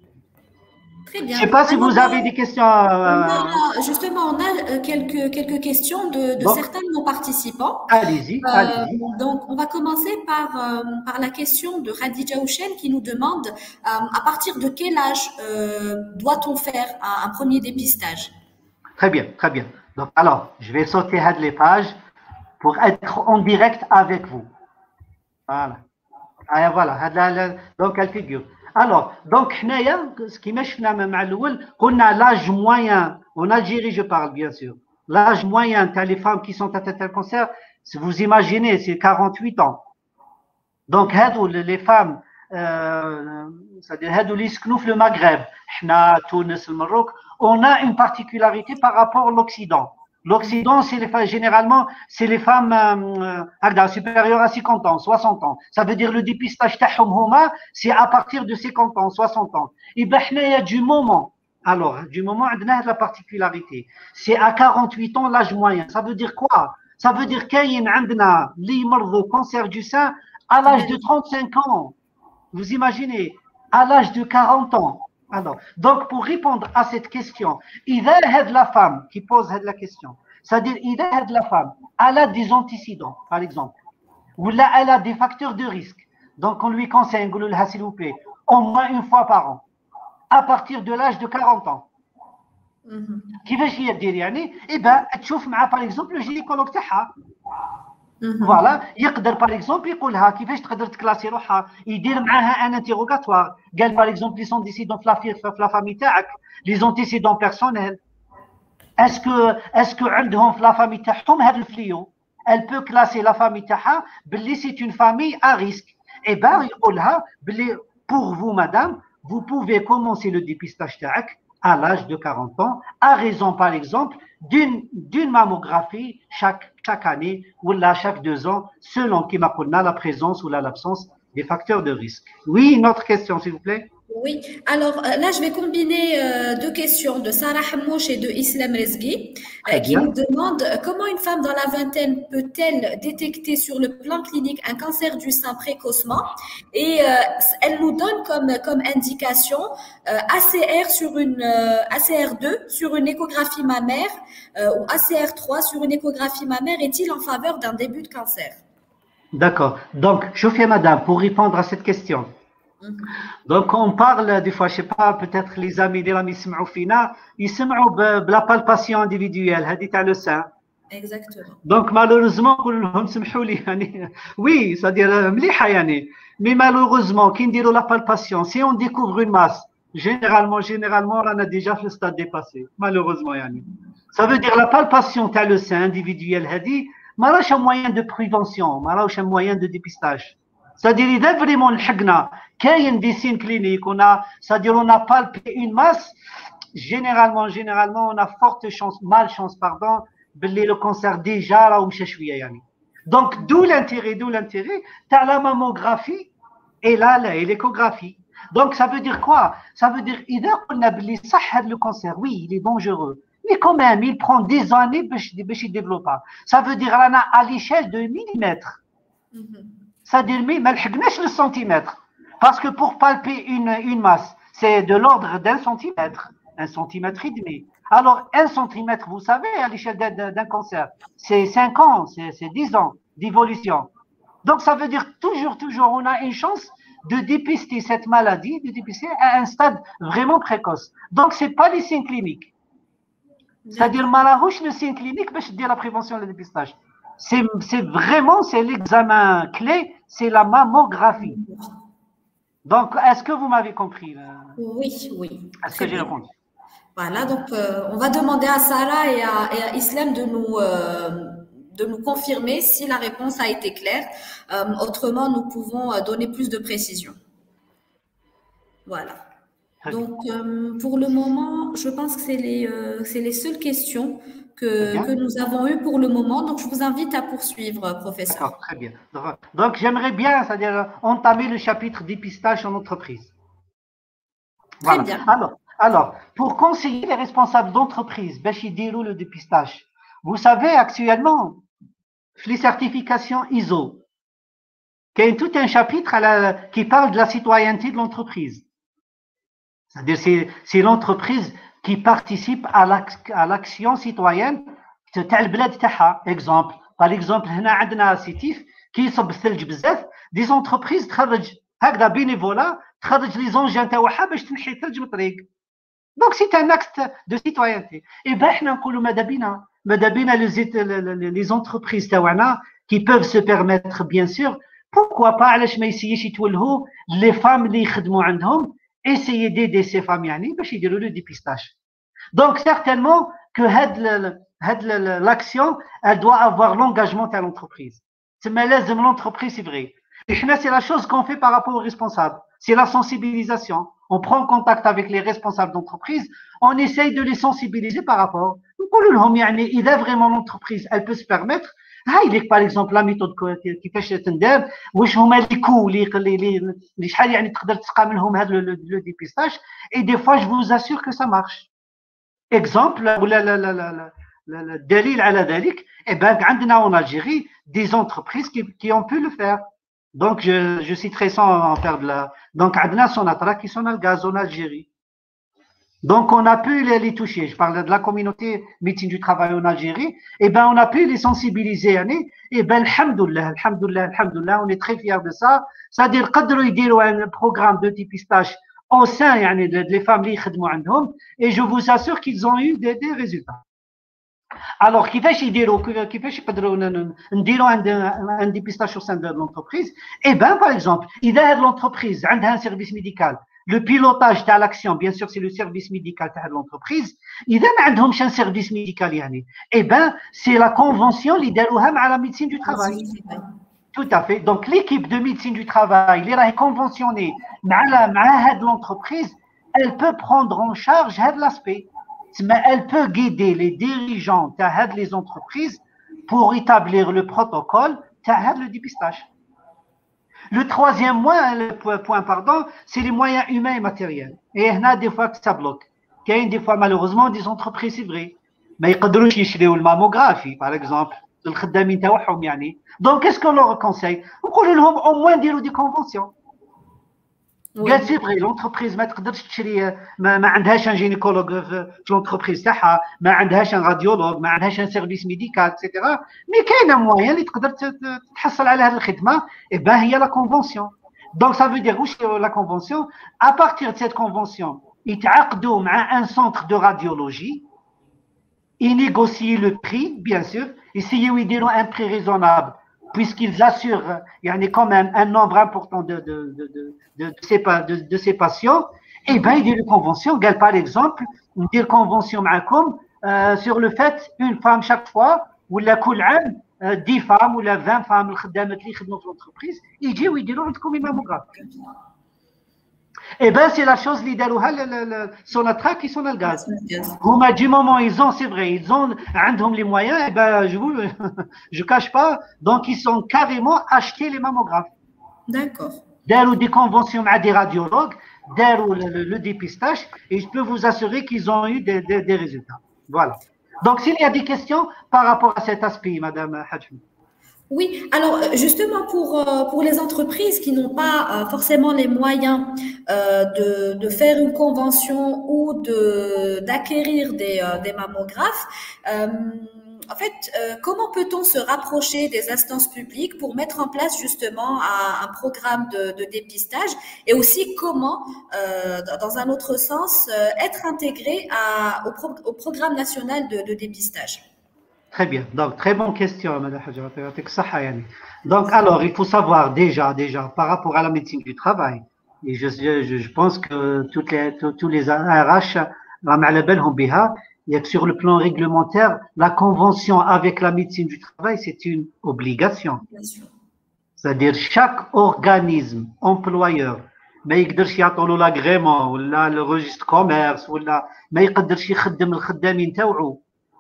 Très bien. Je ne sais pas si vous avez des questions. Justement, on a quelques questions de certains de nos participants. Allez-y. Donc, on va commencer par la question de Khadija Houchen qui nous demande à partir de quel âge doit-on faire un premier dépistage? Très bien, très bien. Donc, alors, je vais sauter les pages pour être en direct avec vous. Voilà. Ah, voilà. Donc, elle figure. Alors, donc, ce qui m'a on a l'âge moyen, en Algérie, je parle bien sûr, l'âge moyen as les femmes qui sont atteintes d'un cancer, si vous imaginez, c'est 48 ans. Donc, les femmes, c'est-à-dire les sknouf le Maghreb, Tunis, le Maroc, on a une particularité par rapport à l'Occident. L'Occident, généralement, c'est les femmes supérieures à 50 ans, 60 ans. Ça veut dire le dépistage c'est à partir de 50 ans, 60 ans. Et bien, il y a du moment. Alors, du moment, on a la particularité. C'est à 48 ans l'âge moyen. Ça veut dire quoi? Ça veut dire qu'il y a le cancer du sein à l'âge de 35 ans. Vous imaginez, à l'âge de 40 ans. Alors, donc, pour répondre à cette question, il y a la femme qui pose la question. C'est-à-dire, il y a la femme, elle a des antécédents, par exemple, ou là, elle a des facteurs de risque. Donc, on lui conseille, s'il vous plaît, au moins une fois par an, à partir de l'âge de 40 ans. كيفاش هي دير يعني اي بان تشوف مع باغ اكزومبل الجينيكولوج تاعها فوالا يقدر باغ اكزومبل يقولها كيفاش تقدر تكلاسي روحها يدير معاها ان انتيروغاتوار قال باغ اكزومبل لي سونتيسيدون في لا فامي تاعك لي زونتيسيدون بيرسونيل اسكو عندهم في لا فامي تاعهم هذا الفليو elle peut classer la famille تاعها باللي c'est une famille à risque et ben يقولها باللي pour vous madame vous pouvez commencer le dépistage تاعك à l'âge de 40 ans, à raison par exemple d'une mammographie chaque année ou là chaque 2 ans, selon qui m'a la présence ou l'absence des facteurs de risque. Oui, une autre question s'il vous plaît. Oui, alors là, je vais combiner deux questions de Sarah Hamouche et de Islam Rezghi qui nous demandent comment une femme dans la vingtaine peut-elle détecter sur le plan clinique un cancer du sein précocement et elle nous donne comme indication ACR sur ACR2 sur une échographie mammaire ou ACR3 sur une échographie mammaire est-il en faveur d'un début de cancer? D'accord. Donc, je fais madame pour répondre à cette question. Donc, on parle des fois, je ne sais pas, peut-être les amis de l'ami Fina, ils de la palpation individuelle, hadith à le sein. Exactement. Donc, malheureusement, oui, c'est-à-dire, mais malheureusement, qui dit la palpation, si on découvre une masse, généralement, on a déjà fait le stade dépassé, malheureusement, yani. Ça veut dire la palpation à le sein individuel, hadith, malheureusement, un moyen de prévention, malheureusement, un moyen de dépistage. C'est-à-dire, il y a vraiment le hagna, qu'il y a une décine clinique, c'est-à-dire, on a palpé une masse, généralement, on a malchance, le cancer déjà, là, où donc, d'où l'intérêt, t'as la mammographie, et là, l'échographie. Donc, ça veut dire quoi? Ça veut dire, on a le cancer, oui, il est dangereux. Mais quand même, il prend des années pour se développer. Ça veut dire, à l'échelle de millimètres. C'est-à-dire, mais le centimètre. Parce que pour palper une masse, c'est de l'ordre d'1 centimètre, 1,5 centimètre. Alors, 1 centimètre, vous savez, à l'échelle d'un cancer, c'est 5 ans, c'est 10 ans d'évolution. Donc, ça veut dire toujours, on a une chance de dépister cette maladie, de dépister à un stade vraiment précoce. Donc, c'est pas les signes cliniques. C'est-à-dire, le signe clinique, je dis la prévention et le dépistage. C'est vraiment, c'est l'examen clé, c'est la mammographie. Donc, est-ce que vous m'avez compris? Oui. Est-ce que j'ai répondu? Voilà, donc on va demander à Sarah et à Islam de nous confirmer si la réponse a été claire. Autrement, nous pouvons donner plus de précision. Voilà. Donc, pour le moment, je pense que c'est les seules questions que nous avons eu pour le moment. Donc, je vous invite à poursuivre, professeur. Très bien. Donc, j'aimerais bien, c'est-à-dire entamer le chapitre dépistage en entreprise. Très Voilà. bien. Alors, pour conseiller les responsables d'entreprise, le dépistage, vous savez, actuellement, les certifications ISO, il y a tout un chapitre qui parle de la citoyenneté de l'entreprise. C'est-à-dire, c'est l'entreprise qui participe à l'action citoyenne تاع البلاد تاعها. Exemple, par exemple, هنا عندنا سيتيف كيصب الثلج بزاف، دي زونتربريز تخرج هكذا بينيفولا، تخرج لي زونجان تاعها باش تنحي الثلج من الطريق. Donc c'est un acte de citoyenneté. Et ben احنا نقولوا ماذا بينا les entreprises تاعنا qui peuvent se permettre bien sûr, pourquoi pas علاش ما يسييش يتولهوا les femmes اللي يخدموا عندهم essayer d'aider ces femmes يعني باش يديروا le dépistage. Donc certainement que l'action elle doit avoir l'engagement de l'entreprise. Mais l'entreprise c'est vrai. Et c'est la chose qu'on fait par rapport aux responsables. C'est la sensibilisation. On prend contact avec les responsables d'entreprise, on essaye de les sensibiliser par rapport. إذا vraiment l'entreprise elle peut se permettre. هاي par exemple la méthode كيفاش تندار، واش هما لي كو اللي شحال يعني تقدر تسقى منهم هذا لو ديبيستاج. Et des fois je vous assure que ça marche. Exemple ولا الدليل على ذلك، eh ben عندنا en Algérie des entreprises qui ont pu le faire. Donc je citerai sans en faire de la. Donc عندنا Sonatrach qui sont le gaz en Algérie. Donc on a pu les toucher. Je parle de la communauté médecine du travail en Algérie. Eh ben on a pu les sensibiliser. Eh ben alhamdoulilah, on est très fiers de ça. C'est-à-dire قدروا يديروا un programme de dépistage au sein يعني des femmes اللي يخدموا عندهم. Et je vous assure qu'ils ont eu des résultats. Alors كيفاش يقدروا نديروا un dépistage au sein de l'entreprise. Eh ben par exemple إذا l'entreprise عندها un service médical. Le pilotage de l'action, bien sûr, c'est le service médical de l'entreprise. إذا ما عندهمش un service médical يعني, eh ben, c'est la convention اللي داروها مع la médecine du travail. Tout à fait. Donc, l'équipe de médecine du travail, اللي راهي conventionnée مع هاد l'entreprise, elle peut prendre en charge هاد l'aspect. Mais elle peut guider les dirigeants de هاد les entreprises pour établir le protocole de هاد le dépistage. Le troisième point, c'est les moyens humains et matériels. Et il y a des fois que ça bloque. Il y a des fois, malheureusement, des entreprises, c'est vrai. Mais ils ne peuvent pas acheter une mammographie, par exemple. Donc, qu'est-ce qu'on leur conseille? On leur au moins dire des conventions. قال سي بغي لونتربريز ما تقدرش تشري ما عندهاش ان جينيكولوج في لونتربريز تاعها، ما عندهاش ان راديولوج، ما عندهاش ان سيرفيس ميديكال اكسيتيرا، مي كاينه موان اللي تقدر تحصل على هذه الخدمه. اي بان هي لا كونفونسيون. دونك سا فو دير واش لا كونفونسيون ا بارتير دو سيت كونفونسيون يتعاقدوا مع ان سونتر دو راديولوجي، ينيغوسيي لو بري بيان سور، يسيو يديروا ان بري ريزونابل puisqu'ils assurent quand même un nombre important de ces patients. Et bien, il y a une convention, par exemple, une convention sur le fait une femme chaque fois, ou la 10 femmes ou 20 femmes qui sont dans l'entreprise, ils disent oui, ils ont une mammographie. Eh bien, c'est la chose qui Sonatrach qui sont dans le gaz. Du moment ils ont, c'est vrai, ils ont les moyens, eh ben, je cache pas, donc ils sont carrément achetés les mammographes. D'accord. D'ailleurs, des conventions avec des radiologues, d'ailleurs, le dépistage, et je peux vous assurer qu'ils ont eu des résultats. Voilà. Donc, s'il y a des questions par rapport à cet aspect, Madame Hadjoum. Oui, alors justement pour les entreprises qui n'ont pas forcément les moyens de faire une convention ou d'acquérir des mammographes, en fait, comment peut-on se rapprocher des instances publiques pour mettre en place justement un programme de dépistage, et aussi comment, dans un autre sens, être intégré au programme national de dépistage? Très bien. Donc, très bonne question, Madame Hadjoum. Donc, alors, il faut savoir déjà, par rapport à la médecine du travail, et je pense que tous les RH, il y a que sur le plan réglementaire, la convention avec la médecine du travail, c'est une obligation. C'est-à-dire, chaque organisme employeur, ما يقدرش يعطوا له l'agrément ولا le registre commerce ولا ما يقدرش يخدم الخدامين تاوعو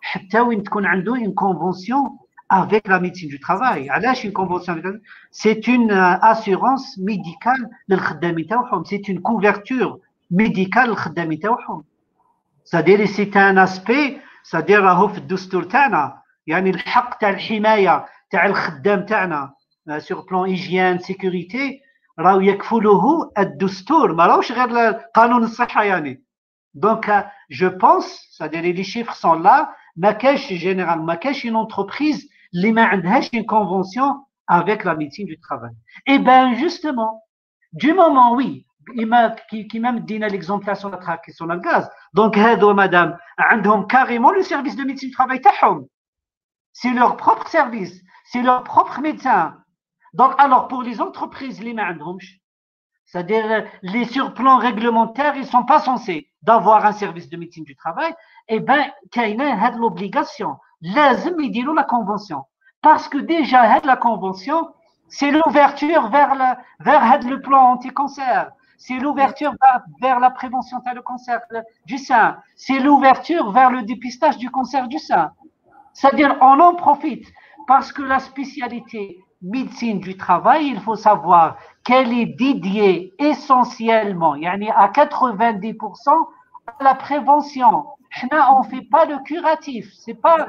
حتى وين تكون عنده une convention avec la médecine du travail. علاش une convention avec c'est une assurance médicale للخدامين تاعهم, c'est une couverture médicale للخدامين تاعهم. c'est-à-dire c'est un aspect, c'est-à-dire راهو في الدستور تاعنا, يعني الحق تاع الحمايه تاع الخدام تاعنا sur plan hygiène sécurité راهو يكفله الدستور, ما راهوش غير قانون الصحه يعني. Donc, je pense, c'est-à-dire les chiffres sont là, ما كاش généralement, ما كاش une entreprise اللي ما عندهاش une convention avec la médecine du travail. Et bien, justement, du moment, oui, qui même donne l'exemple sur la question du gaz. Donc, هادو madame, عندهم carrément le service de médecine du travail تاعهم. C'est leur propre service, c'est leur propre médecin. Donc, alors, pour les entreprises اللي ما عندهمش, c'est-à-dire les sur plan réglementaire, ils ne sont pas censés d'avoir un service de médecine du travail, eh bien, il y a l'obligation, لازم يديروا la convention. Parce que déjà, la convention, c'est l'ouverture vers le plan anti-cancer, c'est l'ouverture vers la prévention du cancer du sein, c'est l'ouverture vers le dépistage du cancer du sein. C'est-à-dire, on en profite parce que la spécialité médecine du travail, il faut savoir qu'elle est dédiée essentiellement, yani à 90% à la prévention. On ne fait pas le curatif. C'est pas,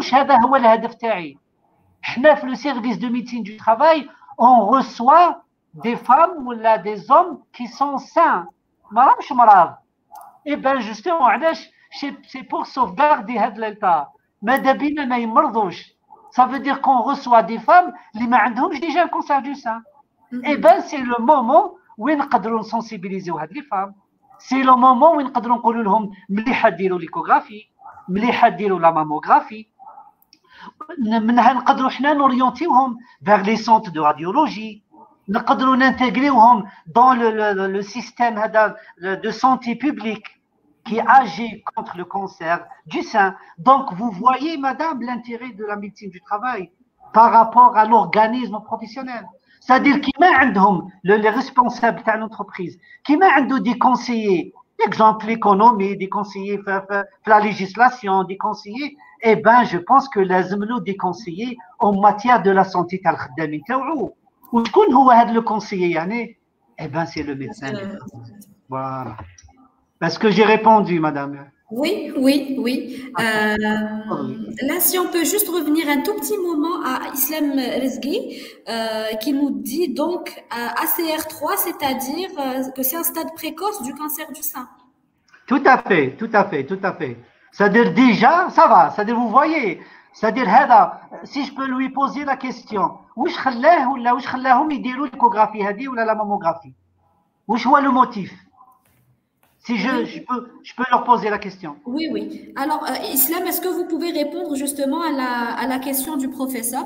le service de médecine du travail, on reçoit des femmes ou là, des hommes qui sont sains. Et bien justement, c'est pour sauvegarder l'état. Ça veut dire qu'on reçoit des femmes qui ont déjà un cancer du sein. Et bien c'est le moment où on peut sensibiliser les femmes. C'est le moment où on peut dire لهم مليحه ديروا l'échographie, مليحه ديروا la mammographie. منها نقدروا حنا نوريونتيوهم vers les centres de radiologie, نقدروا نانتيغريوهم dans le système de santé publique qui agit contre le cancer du sein. Donc vous voyez madame l'intérêt de la médecine du travail par rapport à l'organisme professionnel. C'est-à-dire qu'ils ont les responsables de l'entreprise, qui ont des conseillers, exemple l'économie, des conseillers la législation, des conseillers, eh bien, je pense que les des conseillers en matière de la santé, ou le conseiller, eh bien, c'est le médecin. Voilà. Est-ce que j'ai répondu, madame? Oui, oui, oui. Là, si on peut juste revenir un tout petit moment à Islam Rezghi, qui nous dit donc ACR3, c'est-à-dire que c'est un stade précoce du cancer du sein. Tout à fait, tout à fait, tout à fait. C'est-à-dire déjà, ça va, c'est-à-dire vous voyez, c'est-à-dire si je peux lui poser la question, واش خلاه ولا واش خلاهم يديروا l'échographie هذه ولا la mammographie? واش هو le motif? Si je peux leur poser la question. Oui, oui. Alors, Islam, est-ce que vous pouvez répondre justement à la question du professeur?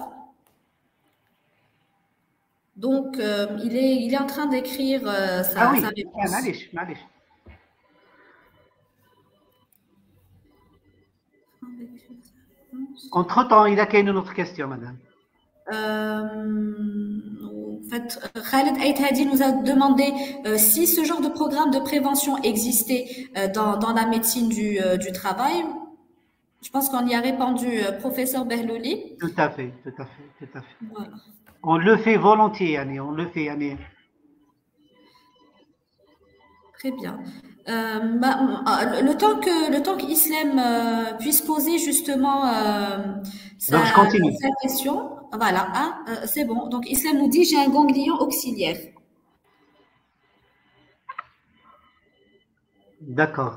Donc, il est en train d'écrire sa réponse. معليش. Entre-temps, il a une autre question, madame. En fait, Khaled Aït-Hadi nous a demandé si ce genre de programme de prévention existait dans la médecine du travail. Je pense qu'on y a répondu, professeur Behlouli. Tout à fait. Voilà. On le fait volontiers, Annie, on le fait, Annie. Très bien. Le temps qu'Islam puisse poser justement sa question. Voilà, c'est bon. Donc, Islam nous dit, j'ai un ganglion auxiliaire. D'accord.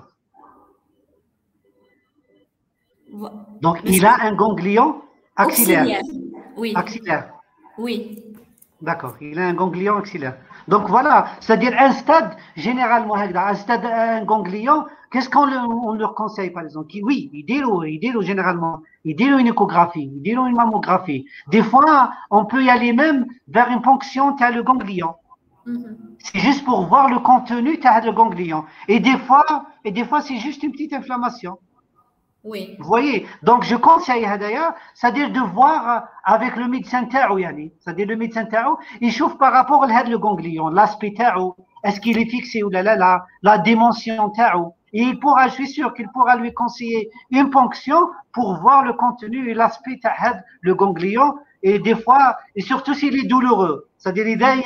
Donc, il a un ganglion axillaire. Oui. Axillaire. Oui. D'accord, il a un ganglion axillaire. Donc voilà, c'est-à-dire un stade, généralement, un ganglion, qu'est-ce qu'on leur conseille par exemple? Oui, ils disent généralement, ils disent une échographie, ils disent une mammographie. Des fois, on peut y aller même vers une ponction de le ganglion. C'est juste pour voir le contenu de le ganglion. Et des fois, c'est juste une petite inflammation. Oui. Vous voyez, donc je conseille d'ailleurs, c'est-à-dire de voir avec le médecin Tao, c'est-à-dire le médecin Tao, il chauffe par rapport à le ganglion, l'aspect Tao, est-ce qu'il est fixé ou la dimension Tao, Et il pourra, je suis sûr qu'il pourra lui conseiller une ponction pour voir le contenu et l'aspect de le ganglion. Et des fois, et surtout s'il est douloureux. C'est-à-dire,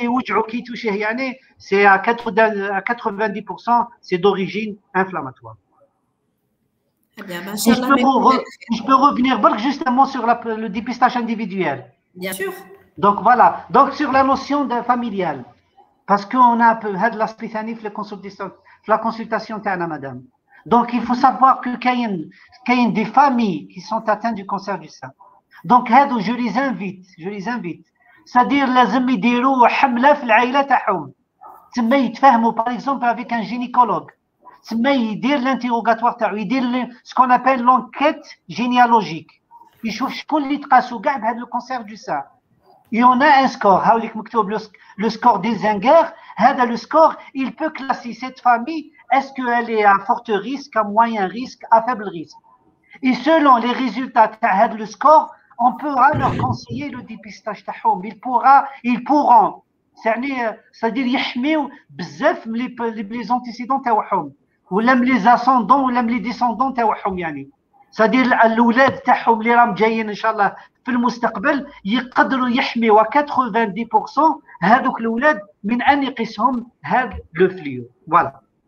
c'est à 90%, c'est d'origine inflammatoire. Bien, ben, Et je peux revenir justement sur le dépistage individuel. Bien sûr. Donc voilà, donc sur la notion de familiale, parce qu'on a un peu l'aspect ثاني في la consultation تاعنا madame. Donc il faut savoir que كاين des familles qui sont atteintes du cancer du sein. Donc هادو je les invite. C'est-à-dire لازم يديروا حملة في العائلة تاعهم. تما يتفاهموا par exemple avec un gynécologue. تما يدير l'interrogatoire تاعو يدير ce qu'on appelle l'enquête généalogique. يشوف شكون اللي تقاسوا كاع بهذا le cancer du sein. Et on a un score, le score d'Elzinger. Le score, il peut classer cette famille. Est-ce qu'elle est à fort risque, à moyen risque, à faible risque? Et selon les résultats de le score, on pourra leur conseiller le dépistage. Ils pourront, c'est-à-dire يحميو بزاف les antécédents تاعهم ولا les ascendants ولا les descendants تاعهم يعني. C'est-à-dire الاولاد تاعهم اللي راهم جايين ان شاء الله في المستقبل يقدروا يحميوا 90% هذوك الاولاد من ان يقيسهم هذا لو فليو. Voilà.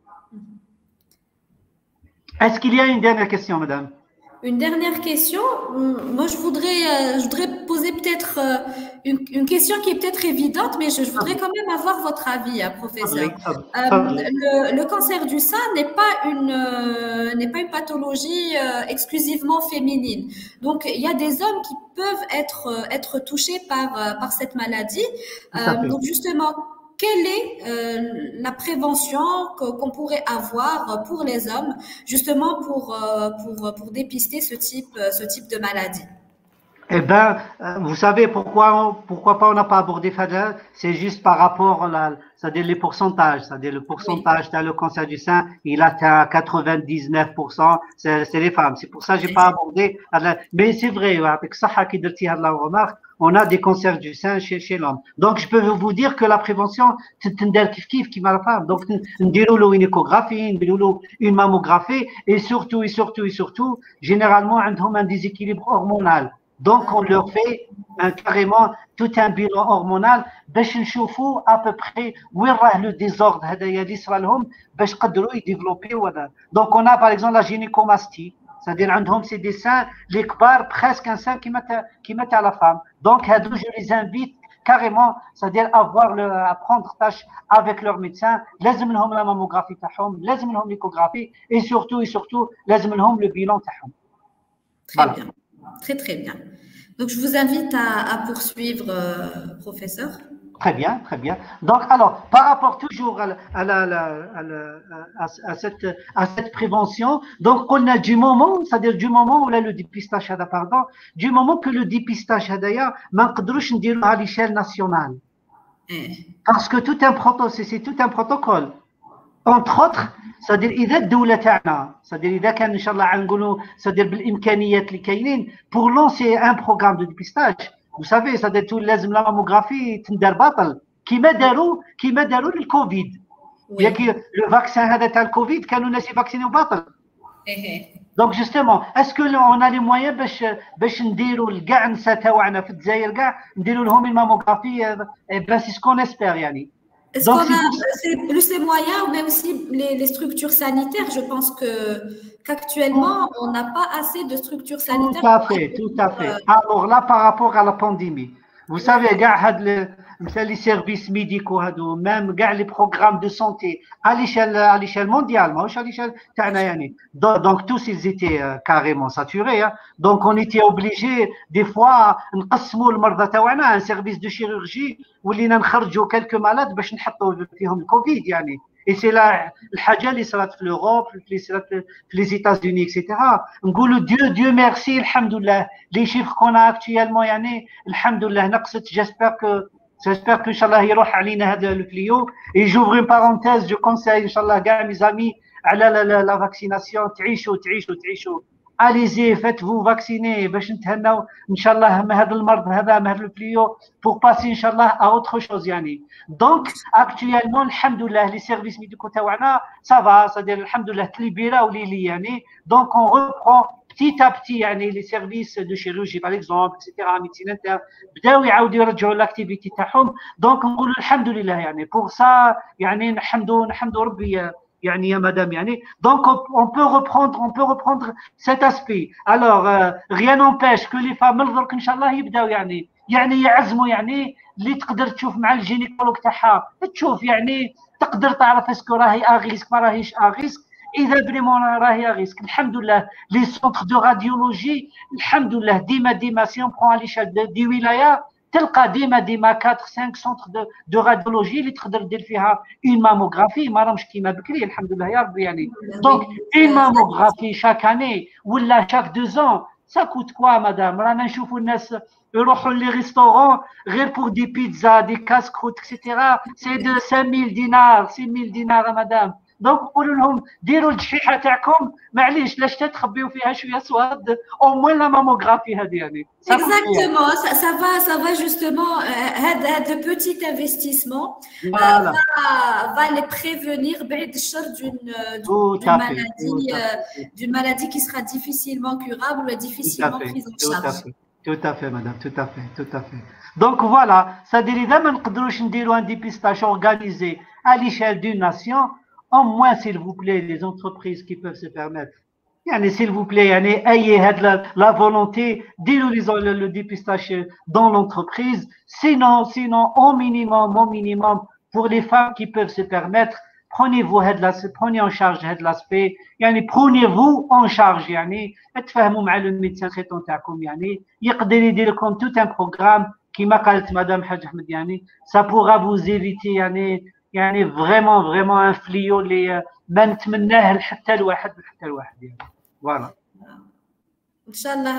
Est-ce qu'il y a une dernière question, madame? Une dernière question. Moi, je voudrais poser peut-être une question qui est peut-être évidente, mais je voudrais quand même avoir votre avis, professeur. Le cancer du sein n'est pas une pathologie exclusivement féminine. Donc, il y a des hommes qui peuvent être touchés par cette maladie. Donc, justement, quelle est la prévention qu'on pourrait avoir pour les hommes, justement pour dépister ce type de maladie? Eh bien, vous savez pourquoi pas on n'a pas abordé ça? C'est juste par rapport c'est-à-dire les pourcentages. C'est-à-dire le pourcentage dans le cancer du sein, il atteint 99%, c'est les femmes. C'est pour ça que je n'ai pas abordé. Mais c'est vrai, avec ça, la remarque, on a des cancers du sein chez l'homme. Donc, je peux vous dire que la prévention, c'est qui m'a la femme. Donc, on une échographie, une mammographie, et surtout, généralement, on a un déséquilibre hormonal. Donc, on leur fait carrément tout un bilan hormonal باش نشوفوا à peu près وين راه le désordre هذايا اللي صرا لهم باش يقدروا يديفلوبيو ولا. Donc, on a par exemple la gynécomastie. C'est-à-dire عندهم c'est des seins les كبار presque un sein qui mettent à la femme. Donc, je les invite carrément, c'est-à-dire à prendre tâche avec leur médecin. لازم لهم la mammographie تاعهم, لازم لهم l'échographie et surtout لازم لهم le bilan تاعهم. Très bien. Très, très bien. Donc, je vous invite à poursuivre, professeur. Très bien, très bien. Donc, alors, par rapport toujours à cette prévention, donc, on a c'est-à-dire du moment où là, le dépistage, du moment que le dépistage, ما نقدروش نديروه à l'échelle nationale. Parce que c'est tout un protocole. Entre autres, c'est-à-dire إذا الدولة تاعنا c'est-à-dire إذا كان إن شاء الله نقولوا c'est-à-dire بالإمكانيات اللي كاينين pour lancer un programme de dépistage. Vous savez, c'est-à-dire tout لازم la mammographie تندار باطل كيما داروا للكوفيد. Le vaccin هذا تاع الكوفيد كانوا الناس يفاكسينيو باطل. Donc justement, est-ce que on a les moyens باش نديروا لكاع النساء تاعنا في الجزائر كاع نديروا لهم الماموغرافي؟ Ben c'est ce qu'on espère يعني. Est-ce qu'on a plus les moyens, mais aussi les structures sanitaires? Je pense qu'actuellement, on n'a pas assez de structures sanitaires. Tout à fait. Alors là, par rapport à la pandémie, vous savez, les services médicaux, même les programmes de santé à l'échelle mondiale, à l'échelle donc tous ils étaient carrément saturés. Donc on était obligé des fois نقسموا المرضى تاعنا un service de chirurgie ولينا نخرجوا quelques malades باش نحطوا فيهم الكوفيد يعني. Et c'est là الحاجه اللي صارت في l'Europe, اللي صارت في les États-Unis, etc. نقولوا Dieu merci, alhamdoulilah, les chiffres qu'on a actuellement يعني alhamdoulilah نقصت. J'espère que Inch'Allah يروح علينا هذا الفليو. Et j'ouvre une parenthèse, je conseille Inch'Allah كاع mes amis على la vaccination. تعيشوا allez-y, faites-vous vacciner باش نتهناو ان شاء الله من هذا المرض هذا من هذا الفليو pour passer ان شاء الله à autre chose يعني. Donc actuellement الحمد لله les services médicaux تاعنا ça va, c'est-à-dire الحمد لله تليبيرا وليلي يعني. Donc on reprend petit à petit يعني les services de chirurgie par exemple etc médecine interne بداو يعاودوا يرجعوا l'activité تاعهم. Donc نقولوا الحمد لله يعني pour ça يعني نحمدوا ربي يعني يا مدام يعني. Donc on peut reprendre cet aspect. Alors rien n'empêche que les femmes درك ان شاء الله يبداو يعني يعزموا يعني اللي تقدر تشوف مع الجينيكولوج تاعها تشوف يعني تقدر تعرف اسكو راهي اغيسك ما راهيش اغيسك. اذا بريمون راهي اغيسك الحمد لله لي سونتر دو راديولوجي الحمد لله ديما سي اون برون على ليشال دي ولايه تلقى ديما 4 5 سونتر دو راديولوجي اللي تقدر دير فيها اون ماموغرافي ما راهمش كيما بكري الحمد لله يا ربي يعني. دونك اون ماموغرافي شاك اني ولا شاك 2 ans ça coûte quoi madame. رانا نشوفوا الناس يروحوا لي ريستورون غير بور دي بيتزا دي كاسكروت اكسيتيرا سي دو 5000 دينار 6000 دينار مدام. دونك نقولوا لهم ديروا الجحيحه تاعكم معليش لاش تخبيو فيها شويه سواد او موين لا ماموغرافي هذه يعني. Exactement, ça va justement, هذا petit investissement va les prévenir d'une maladie qui sera difficilement curable ou difficilement prise en charge. Tout à fait madame, tout à fait. Donc voilà, c'est-à-dire اذا ما نقدروش نديروا un dépistage organisé à l'échelle d'une nation, au moins s'il vous plaît les entreprises qui peuvent se permettre يعني s'il vous plaît يعني ayez la volonté ديروا le dépistage dans l'entreprise. Sinon au minimum pour les femmes qui peuvent se permettre prenez en charge هذا l'aspect يعني prenez-vous en charge يعني تفهموا مع le médecin traitant تاعكم يعني يقدر يدير لكم tout un programme كما قالت مدام حاج احمد يعني ça pourra vous éviter يعني vraiment un fléau اللي ما نتمناه لحتى الواحد يعني. Voilà. Inch'Allah,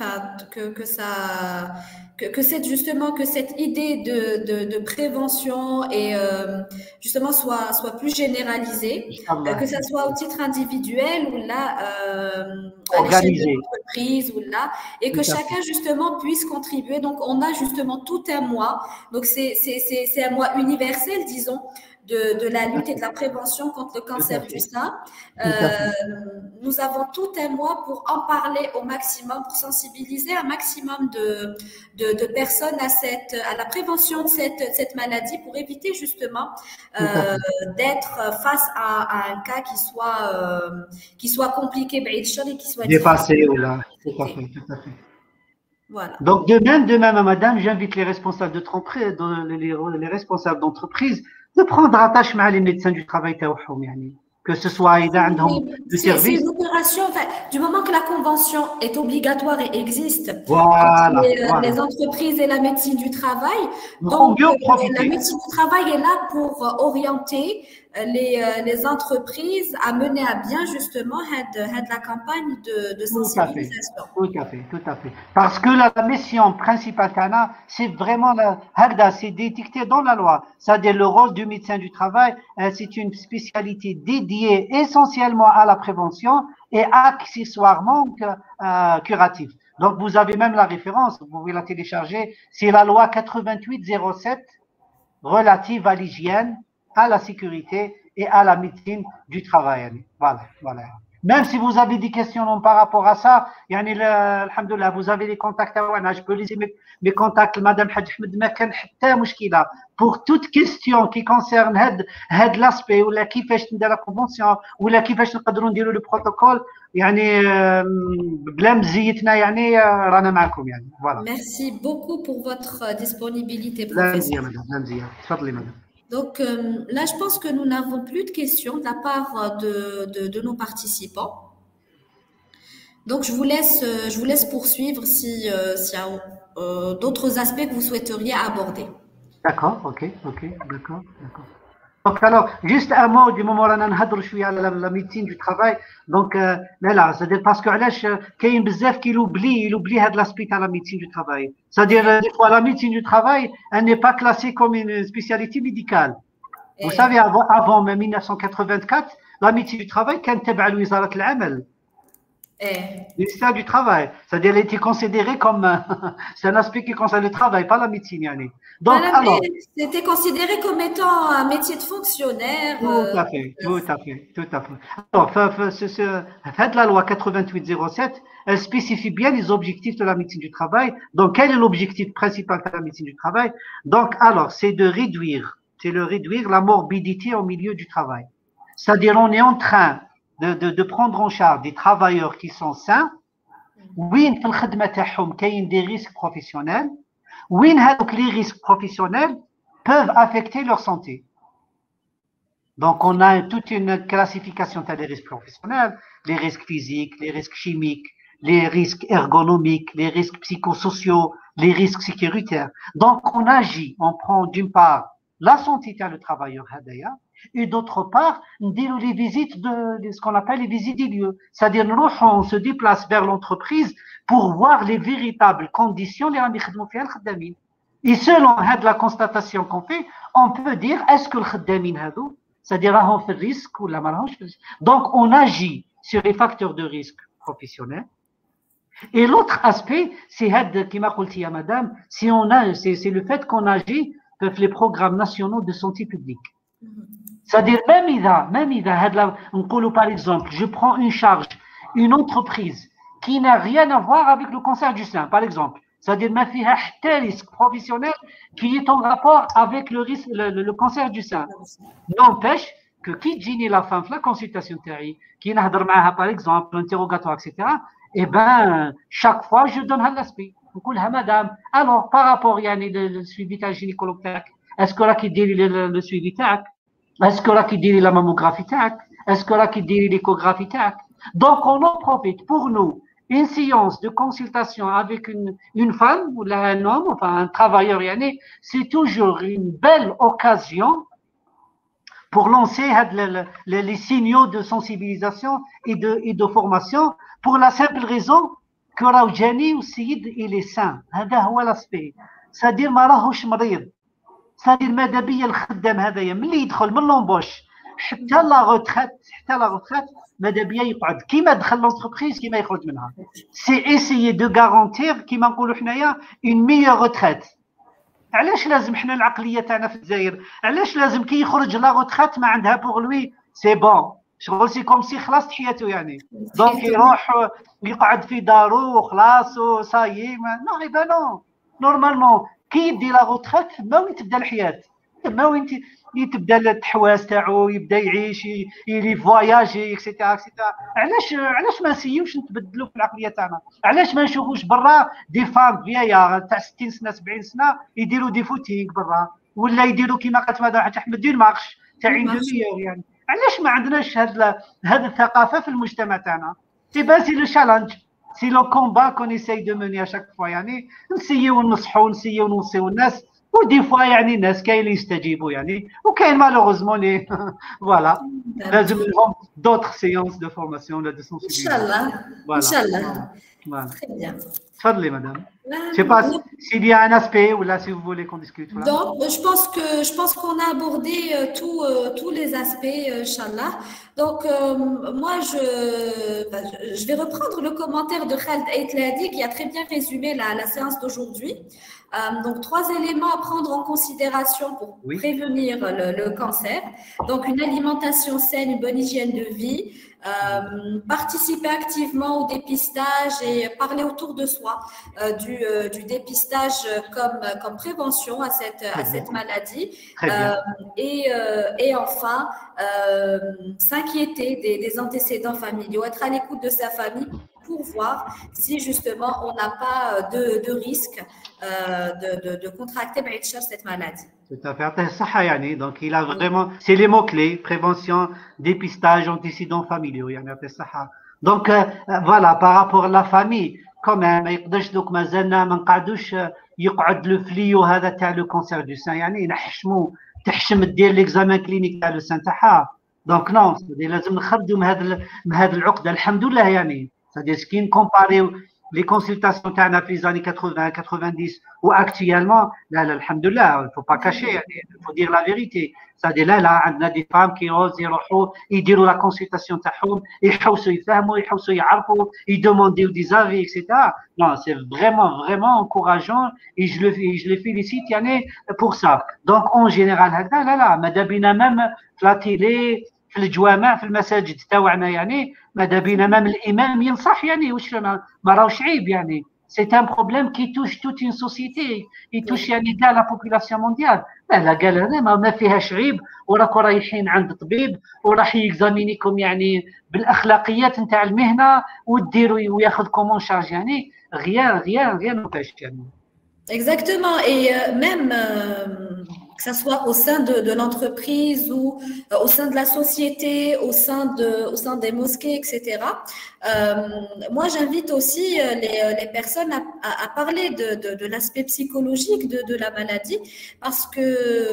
que cette idée de prévention et justement soit plus généralisée, que ça soit au titre individuel ou là à l'échelle de l'entreprise ou là, et que chacun justement puisse contribuer. Donc on a justement tout un mois, donc c'est un mois universel, disons. De la lutte et de la prévention contre le cancer du sein. Nous avons tout un mois pour en parler au maximum, pour sensibiliser un maximum de personnes à la prévention de cette maladie, pour éviter justement d'être face à un cas qui soit compliqué, qui soit dépassé. Tout à fait. Voilà. Donc demain, madame, j'invite les responsables les responsables d'entreprise de prendre attache مع les médecins du travail تاعهم يعني que ce soit إذا عندهم du service. C'est une opération, du moment que la convention est obligatoire et existe, les entreprises et la médecine du travail, donc la médecine du travail est là pour orienter les entreprises à mener à bien justement la campagne de sensibilisation. Tout à fait. Parce que la mission principale, c'est vraiment c'est détecté dans la loi. C'est-à-dire le rôle du médecin du travail, c'est une spécialité dédiée essentiellement à la prévention et accessoirement curative. Donc vous avez même la référence, vous pouvez la télécharger, c'est la loi 8807 relative à l'hygiène, à la sécurité et à la médecine du travail. Voilà. Même si vous avez des questions par rapport à ça, alhamdoulilah, vous avez les contacts je peux laisser mes contacts madame Hadj Ahmed ما كان حتى مشكلة pour toute question qui concerne هاد l'aspect ولا كيفاش ندير لا كونفونسيون ولا كيفاش نقدروا نديروا لو بروتوكول بلا مزيتنا رانا معكم voilà. Merci beaucoup pour votre disponibilité professeur. Donc là, je pense que nous n'avons plus de questions de la part de nos participants. Donc, je vous laisse poursuivre s'il y a d'autres aspects que vous souhaiteriez aborder. D'accord, d'accord. Donc, alors, juste un mot du moment où on a parlé de la médecine du travail. Donc, là, c'est-à-dire parce que كاين بزاف qui oublie هذا l'aspect de la médecine du travail. C'est-à-dire, des fois, la médecine du travail, elle n'est pas classée comme une spécialité médicale. Vous savez, avant 1984, la médecine du travail كانت تبع لوزارة العمل. Ministère du Travail. C'est-à-dire, elle était considérée comme. C'est un aspect qui concerne le travail, pas la médecine, yani. Donc, alors. C'était considéré comme étant un métier de fonctionnaire. Tout à fait, tout à fait, tout à fait. Alors, la loi 8807, elle spécifie bien les objectifs de la médecine du travail. Donc, quel est l'objectif principal de la médecine du travail? Donc, alors, c'est de réduire la morbidité au milieu du travail. C'est-à-dire, on est en train de prendre en charge des travailleurs qui sont sains. وين في الخدمة تاعهم كاين des risques professionnels. وين هذوك les risques professionnels peuvent affecter leur santé. Donc, on a toute une classification des risques professionnels, les risques physiques, les risques chimiques, les risques ergonomiques, les risques psychosociaux, les risques sécuritaires. Donc, on agit, on prend d'une part la santé de le travailleur, et d'autre part, les visites de ce qu'on appelle les visites des lieux. C'est-à-dire, on se déplace vers l'entreprise pour voir les véritables conditions et selon la constatation qu'on fait, on peut dire est-ce que le khaddamin hadou, c'est-à-dire on fait risque ou la malheureuse. Donc on agit sur les facteurs de risque professionnels. Et l'autre aspect, c'est madame, si on a, c'est le fait qu'on agit sur les programmes nationaux de santé publique. C'est-à-dire même par exemple, je prends une charge, une entreprise qui n'a rien à voir avec le cancer du sein, par exemple. C'est-à-dire ما فيها حتى risque professionnel qui est en rapport avec le risque, le cancer du sein. N'empêche que qui tjini la femme la consultation تاعي qui نهضر معاها par exemple l'interrogatoire etc. et ben chaque fois je donne l'aspect نقول لها madame alors par rapport يعني le suivi تاع gynécologue تاعك est-ce que راكي ديري le suivi تاعك est-ce que راكي ديري la mammographie تاعك est-ce que راكي ديري l'échographie تاعك. Donc on en profite pour nous une séance de consultation avec une femme ou un homme, enfin un travailleur, c'est toujours une belle occasion pour lancer les signaux de sensibilisation et de formation pour la simple raison que Raoujani ou Sid, il est sain. C'est l'aspect. C'est-à-dire, ما راهوش مريض. C'est-à-dire, ماذا بيا الخدام هذايا ملي يدخل من لومبوش حتى لا روتريت ماذا بيا يقعد كيما دخل لونتربريز كيما يخرج منها. سي اسيي دو غارونتير كيما نقولوا حنايا اون ميور روتريت. علاش لازم حنا العقليه تاعنا في الجزائر علاش لازم كي يخرج لا روتريت ما عندها بوغ لوي سي بون شغل سي كوم سي خلاص حياته يعني دونك يروح يقعد في دارو وخلاص وصايي نو غيبا نو نورمالمون كي يدي لا روتريت ما وين تبدا الحياه ما وين تبدا التحواس تاعو يبدا يعيش يلي فواياجي اكسيتيرا اكسيتيرا. علاش ما نسيوش نتبدلوا في العقليه تاعنا علاش ما نشوفوش برا دي فام فيايا تاع 60 سنه 70 سنه يديروا دي فوتينغ برا ولا يديروا كيما قالت مدام احمد دير مارش تاع دميور يعني علاش ما عندناش هذه الثقافه في المجتمع تاعنا. سي با سي لو تشالنج سي لو كومبا كون ايساي دو موني اشاك فوا يعني نسيو ننصحوا نسيو نوصيو الناس ودي فوا يعني الناس كاين اللي يستجيبوا يعني وكاين مالوغوزمون لي فوالا لازم لهم دوطخ سيونس دو فورماسيون ولا دو سونسيبيليزاسيون. ان شاء الله très bien. تفضلي مدام. Je sais pas s'il y a un aspect ou là si vous voulez qu'on discute. Voilà. Donc, je pense qu'on a abordé tous les aspects, Inch'Allah. Donc, moi, je vais reprendre le commentaire de Khaled Aitladi qui a très bien résumé la séance d'aujourd'hui. Donc, 3 éléments à prendre en considération pour prévenir le cancer. Donc, une alimentation saine, une bonne hygiène de vie, participer activement au dépistage et parler autour de soi du dépistage comme prévention à cette maladie. Et enfin, s'inquiéter des antécédents familiaux, être à l'écoute de sa famille pour voir si justement on n'a pas de risque de contracter cette maladie. Tout à fait. Donc, il a vraiment, c'est les mots-clés, prévention, dépistage, antécédents familiaux. Donc, voilà, par rapport à la famille, quand même, donc, مازلنا ما نقعدوش يقعد لو فليو هذا تاع لو كونسير دو سان يعني نحشموا تحشم دير ليكزامان كلينيك تاع لو سان تاعها. دونك نو لازم نخرجوا من هذا العقده الحمد لله يعني. C'est-à-dire, كي نكومباريو les consultations تاعنا في les années 80 90 ou actuellement لا لا الحمد لله il faut pas cacher يعني il faut dire la vérité c'est-à-dire là عندنا des femmes qui osent يروحوا يديروا la consultation تاعهم يحوسوا يفهموا يحوسوا يعرفوا يدومونديو des avis etc. Non, c'est vraiment encourageant et je les félicite يعني pour ça. Donc en général هكذا لا ماذا بينا même في la télé في الجوامع في المساجد تاعنا يعني ماذا بينا même الامام ينصح يعني واش ما راهوش عيب يعني c'est un problème qui touche toute une société il touche يعني كاع la population mondiale لا قال هذا ما فيهاش عيب وراكم رايحين عند طبيب وراح يكزامينيكم يعني بالاخلاقيات نتاع المهنه وديروا وياخذكم اون شارج يعني rien n'empêche يعني. Exactement, et même que ça soit au sein de l'entreprise ou au sein de la société, au sein des mosquées, etc. Moi, j'invite aussi les personnes à parler de l'aspect psychologique de la maladie parce que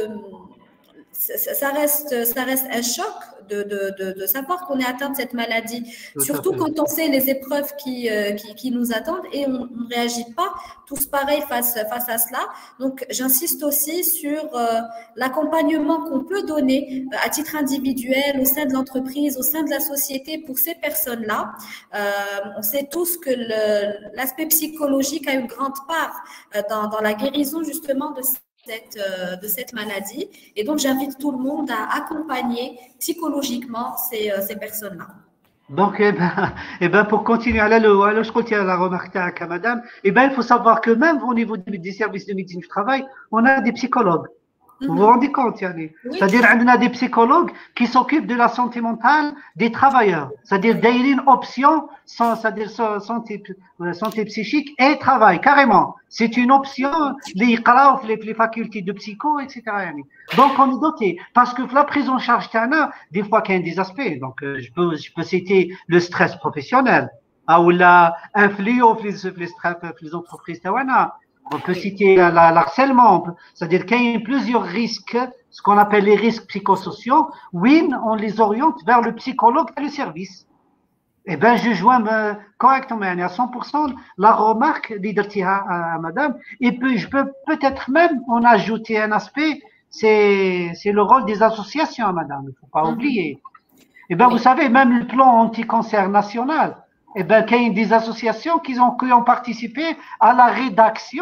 ça reste un choc de savoir qu'on est atteint de cette maladie, surtout quand on sait les épreuves qui nous attendent et on ne réagit pas tous pareil face à cela. Donc, j'insiste aussi sur l'accompagnement qu'on peut donner à titre individuel au sein de l'entreprise, au sein de la société pour ces personnes-là. On sait tous que l'aspect psychologique a une grande part dans la guérison justement de cette maladie. Et donc, j'invite tout le monde à accompagner psychologiquement ces personnes-là. Donc, pour continuer à la remarque à madame, il faut savoir que même au niveau des services de médecine du travail, on a des psychologues. Vous vous rendez compte, Yanni? Oui. C'est-à-dire qu'on a des psychologues qui s'occupent de la santé mentale des travailleurs. C'est-à-dire qu'il y a une option, c'est-à-dire santé psychique et travail, carrément. C'est une option, les facultés de psycho, etc. Yanni. Donc, on est doté. Parce que la prise en charge, des fois, qu'il y a des aspects. Donc, je peux citer le stress professionnel, ou un fléau les entreprises. On peut citer l'harcèlement, c'est-à-dire qu'il y a plusieurs risques, ce qu'on appelle les risques psychosociaux. Oui, on les oriente vers le psychologue et le service. Eh bien, je joins correctement à 100% la remarque à madame. Et puis, je peux peut-être même en ajouter un aspect, c'est le rôle des associations, madame. Il ne faut pas oublier. Eh bien, vous savez, même le plan anti-cancer national, eh bien, il y a des associations qui ont participé à la rédaction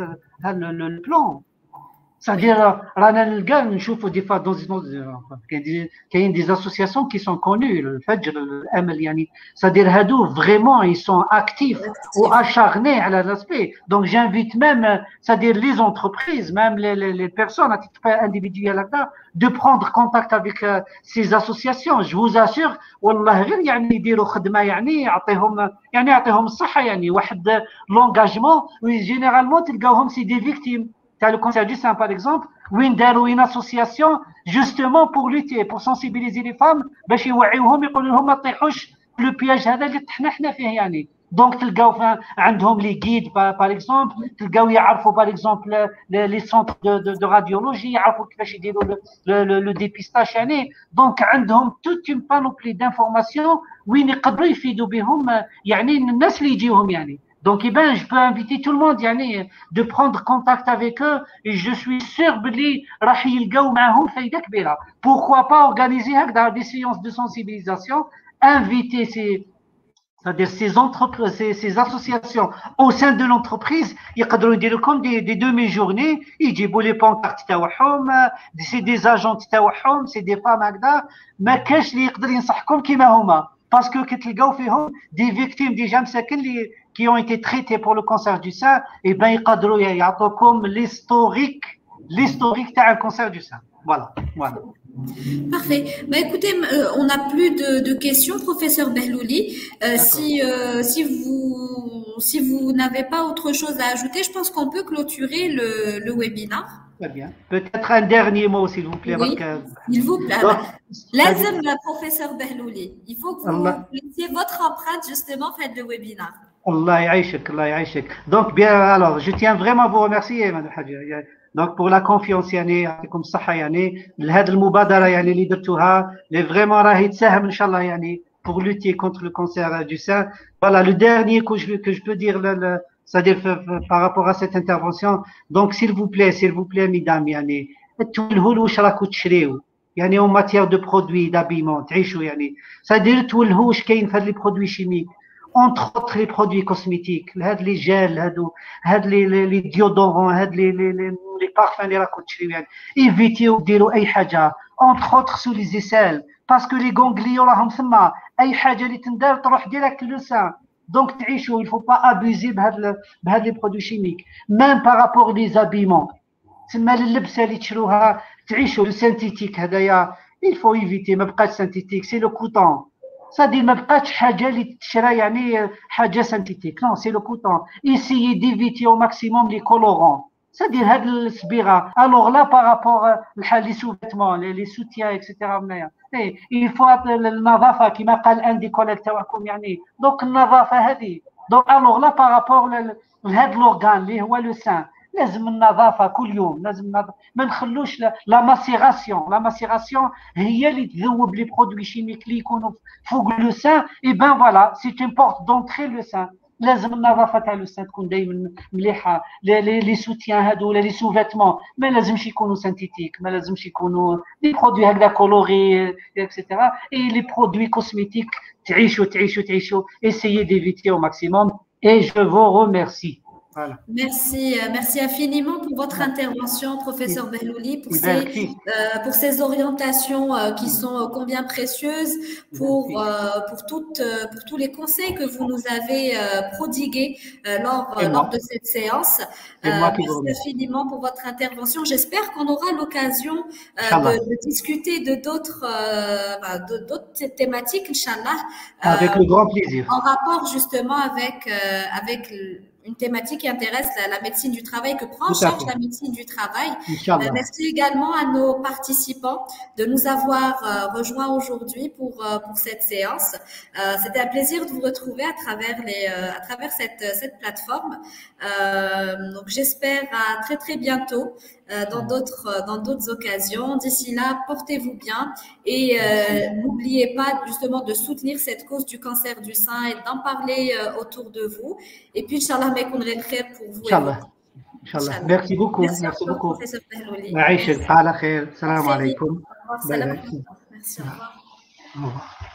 le plan. C'est-à-dire, des fois, il y a des associations qui sont connues, le Fajr, le Amal, c'est-à-dire, vraiment, ils sont actifs ou acharnés à l'aspect. Donc, j'invite même, c'est-à-dire les entreprises, même les personnes à titre individuel, de prendre contact avec ces associations. Je vous assure, والله غير يعني يديروا خدمة يعني يعطيهم الصحة يعني واحد l'engagement généralement تلقاوهم c'est des victimes. T'as le cancer du sein, par exemple, ou une association justement pour lutter, pour sensibiliser les femmes, باش يوعيوهم يقولوا لهم ما تطيحوش le piège هذا اللي طحنا احنا فيه يعني. Donc تلقاو عندهم les guides par exemple, تلقاو يعرفوا par exemple les centres de radiologie, يعرفوا كيفاش يديروا le dépistage يعني. Donc عندهم toute une panoplie d'informations وين يقدروا يفيدوا بهم يعني الناس اللي يجيهم يعني. Donc, eh ben, je peux inviter tout le monde يعني, de prendre contact avec eux et je suis sûr بلي راح يلقاو معهم فايدة كبيرة. Pourquoi pas organiser des séances de sensibilisation, inviter c'est-à-dire ces associations au sein de l'entreprise يقدروا يديروا لكم des demi-journées يجيبوا les pancartes تاعهم c'est des agents تاعهم c'est des femmes هكذا ما كاش اللي يقدر ينصحكم كيما هما parce que كتلقاو فيهم des victimes déjà مساكن qui ont été traités pour le cancer du sein, et bien, يقدروا يعطوكم l'historique تاع le cancer du sein. Voilà. Parfait. Bah, écoutez, on n'a plus de questions, professeur Behlouli. Si vous n'avez pas autre chose à ajouter, je pense qu'on peut clôturer le webinaire. Très bien. Peut-être un dernier mot, s'il vous plaît. Oui, s'il vous plaît. Lazem, professeur Behlouli, il faut que vous mettiez votre empreinte justement faites le webinaire. Allah يعيشك الله يعيشك. Donc bien alors je tiens vraiment à vous remercier madame Hadja. Donc pour la confiance يعني يعطيكم الصحة يعني لهذه المبادرة يعني اللي درتوها اللي vraiment راهي تساهم إن شاء الله يعني pour lutter contre le cancer du sein. Voilà, le dernier que je peux dire, c'est-à-dire par rapport à cette intervention. Donc, s'il vous plaît, mesdames, يعني تولهوا واش راكم تشريو يعني en matière de produits d'habillement تعيشوا يعني c'est-à-dire تولهوا واش كاين في هاد لي برودوي شيميك entre autres les produits cosmétiques هاد لي جيل هاد لي ديودورون هاد لي بارفان اللي راكم تشريو يعني ايفيتيو ديروا اي حاجه entre autres sous les aisselles parce que les ganglions راهم ثما اي حاجه اللي تندار تروح ديريكت لو سان دونك تعيشوا il faut pas abuser بهاد لي برودوي شيميك même par rapport les habillements تما اللبسه اللي تشروها تعيشوا لو سينتيتيك هدايا il faut éviter ما بقاش سينتيتيك سي لو كوتون صدي ما بقاتش حاجه اللي تشرى يعني حاجه سينتيتيك نو سي لو كوتون ايسيي ديفيتي او ماكسيموم لي كولورون صدير هاد الصبيغه الوغ لا بارابور الحال لي سوفيتمون لي سوتيان اكسيتيرا منايا اي يفوا النظافه كما قال ان دي كوليك تاعكم يعني دونك النظافه هذه دونك الوغ لا بارابور لهاد لورغان اللي هو لو سان لازم النظافه كل يوم لازم ما نخلوش لا ماسيراسيون هي اللي تذوب لي برودوي شيميك اللي يكونوا فوق لو سان اي بان فوالا سي اون بورت دونتري لو سان لازم النظافه تاع لو سان تكون دائما مليحه لي سوتيان هادو ولا لي سوفيتمون ما لازمش يكونوا سانتيتيك ما لازمش يكونوا لي برودوي هكذا كولوري اكسيتيرا اي لي برودوي كوسميتيك تعيشوا essayez d'éviter au maximum et je vous remercie. Voilà. Merci infiniment pour votre intervention, professeur Behlouli, pour ces orientations qui sont combien précieuses, pour tous les conseils que vous nous avez prodigués lors de cette séance. Merci infiniment pour votre intervention. J'espère qu'on aura l'occasion de discuter de d'autres thématiques, Inch'Allah. Avec le grand plaisir. En rapport justement avec une thématique qui intéresse la médecine du travail, que prend en charge la médecine du travail. Merci également à nos participants de nous avoir rejoints aujourd'hui pour cette séance. C'était un plaisir de vous retrouver à travers cette plateforme. Donc j'espère à très très bientôt dans d'autres occasions. D'ici là, portez-vous bien et n'oubliez pas justement de soutenir cette cause du cancer du sein et d'en parler autour de vous. Et puis, Inch'Allah, pour vous. Inch'Allah. Merci beaucoup. Merci beaucoup. Professeur Behlouli. Salam alaikum. Merci, au revoir. Au revoir.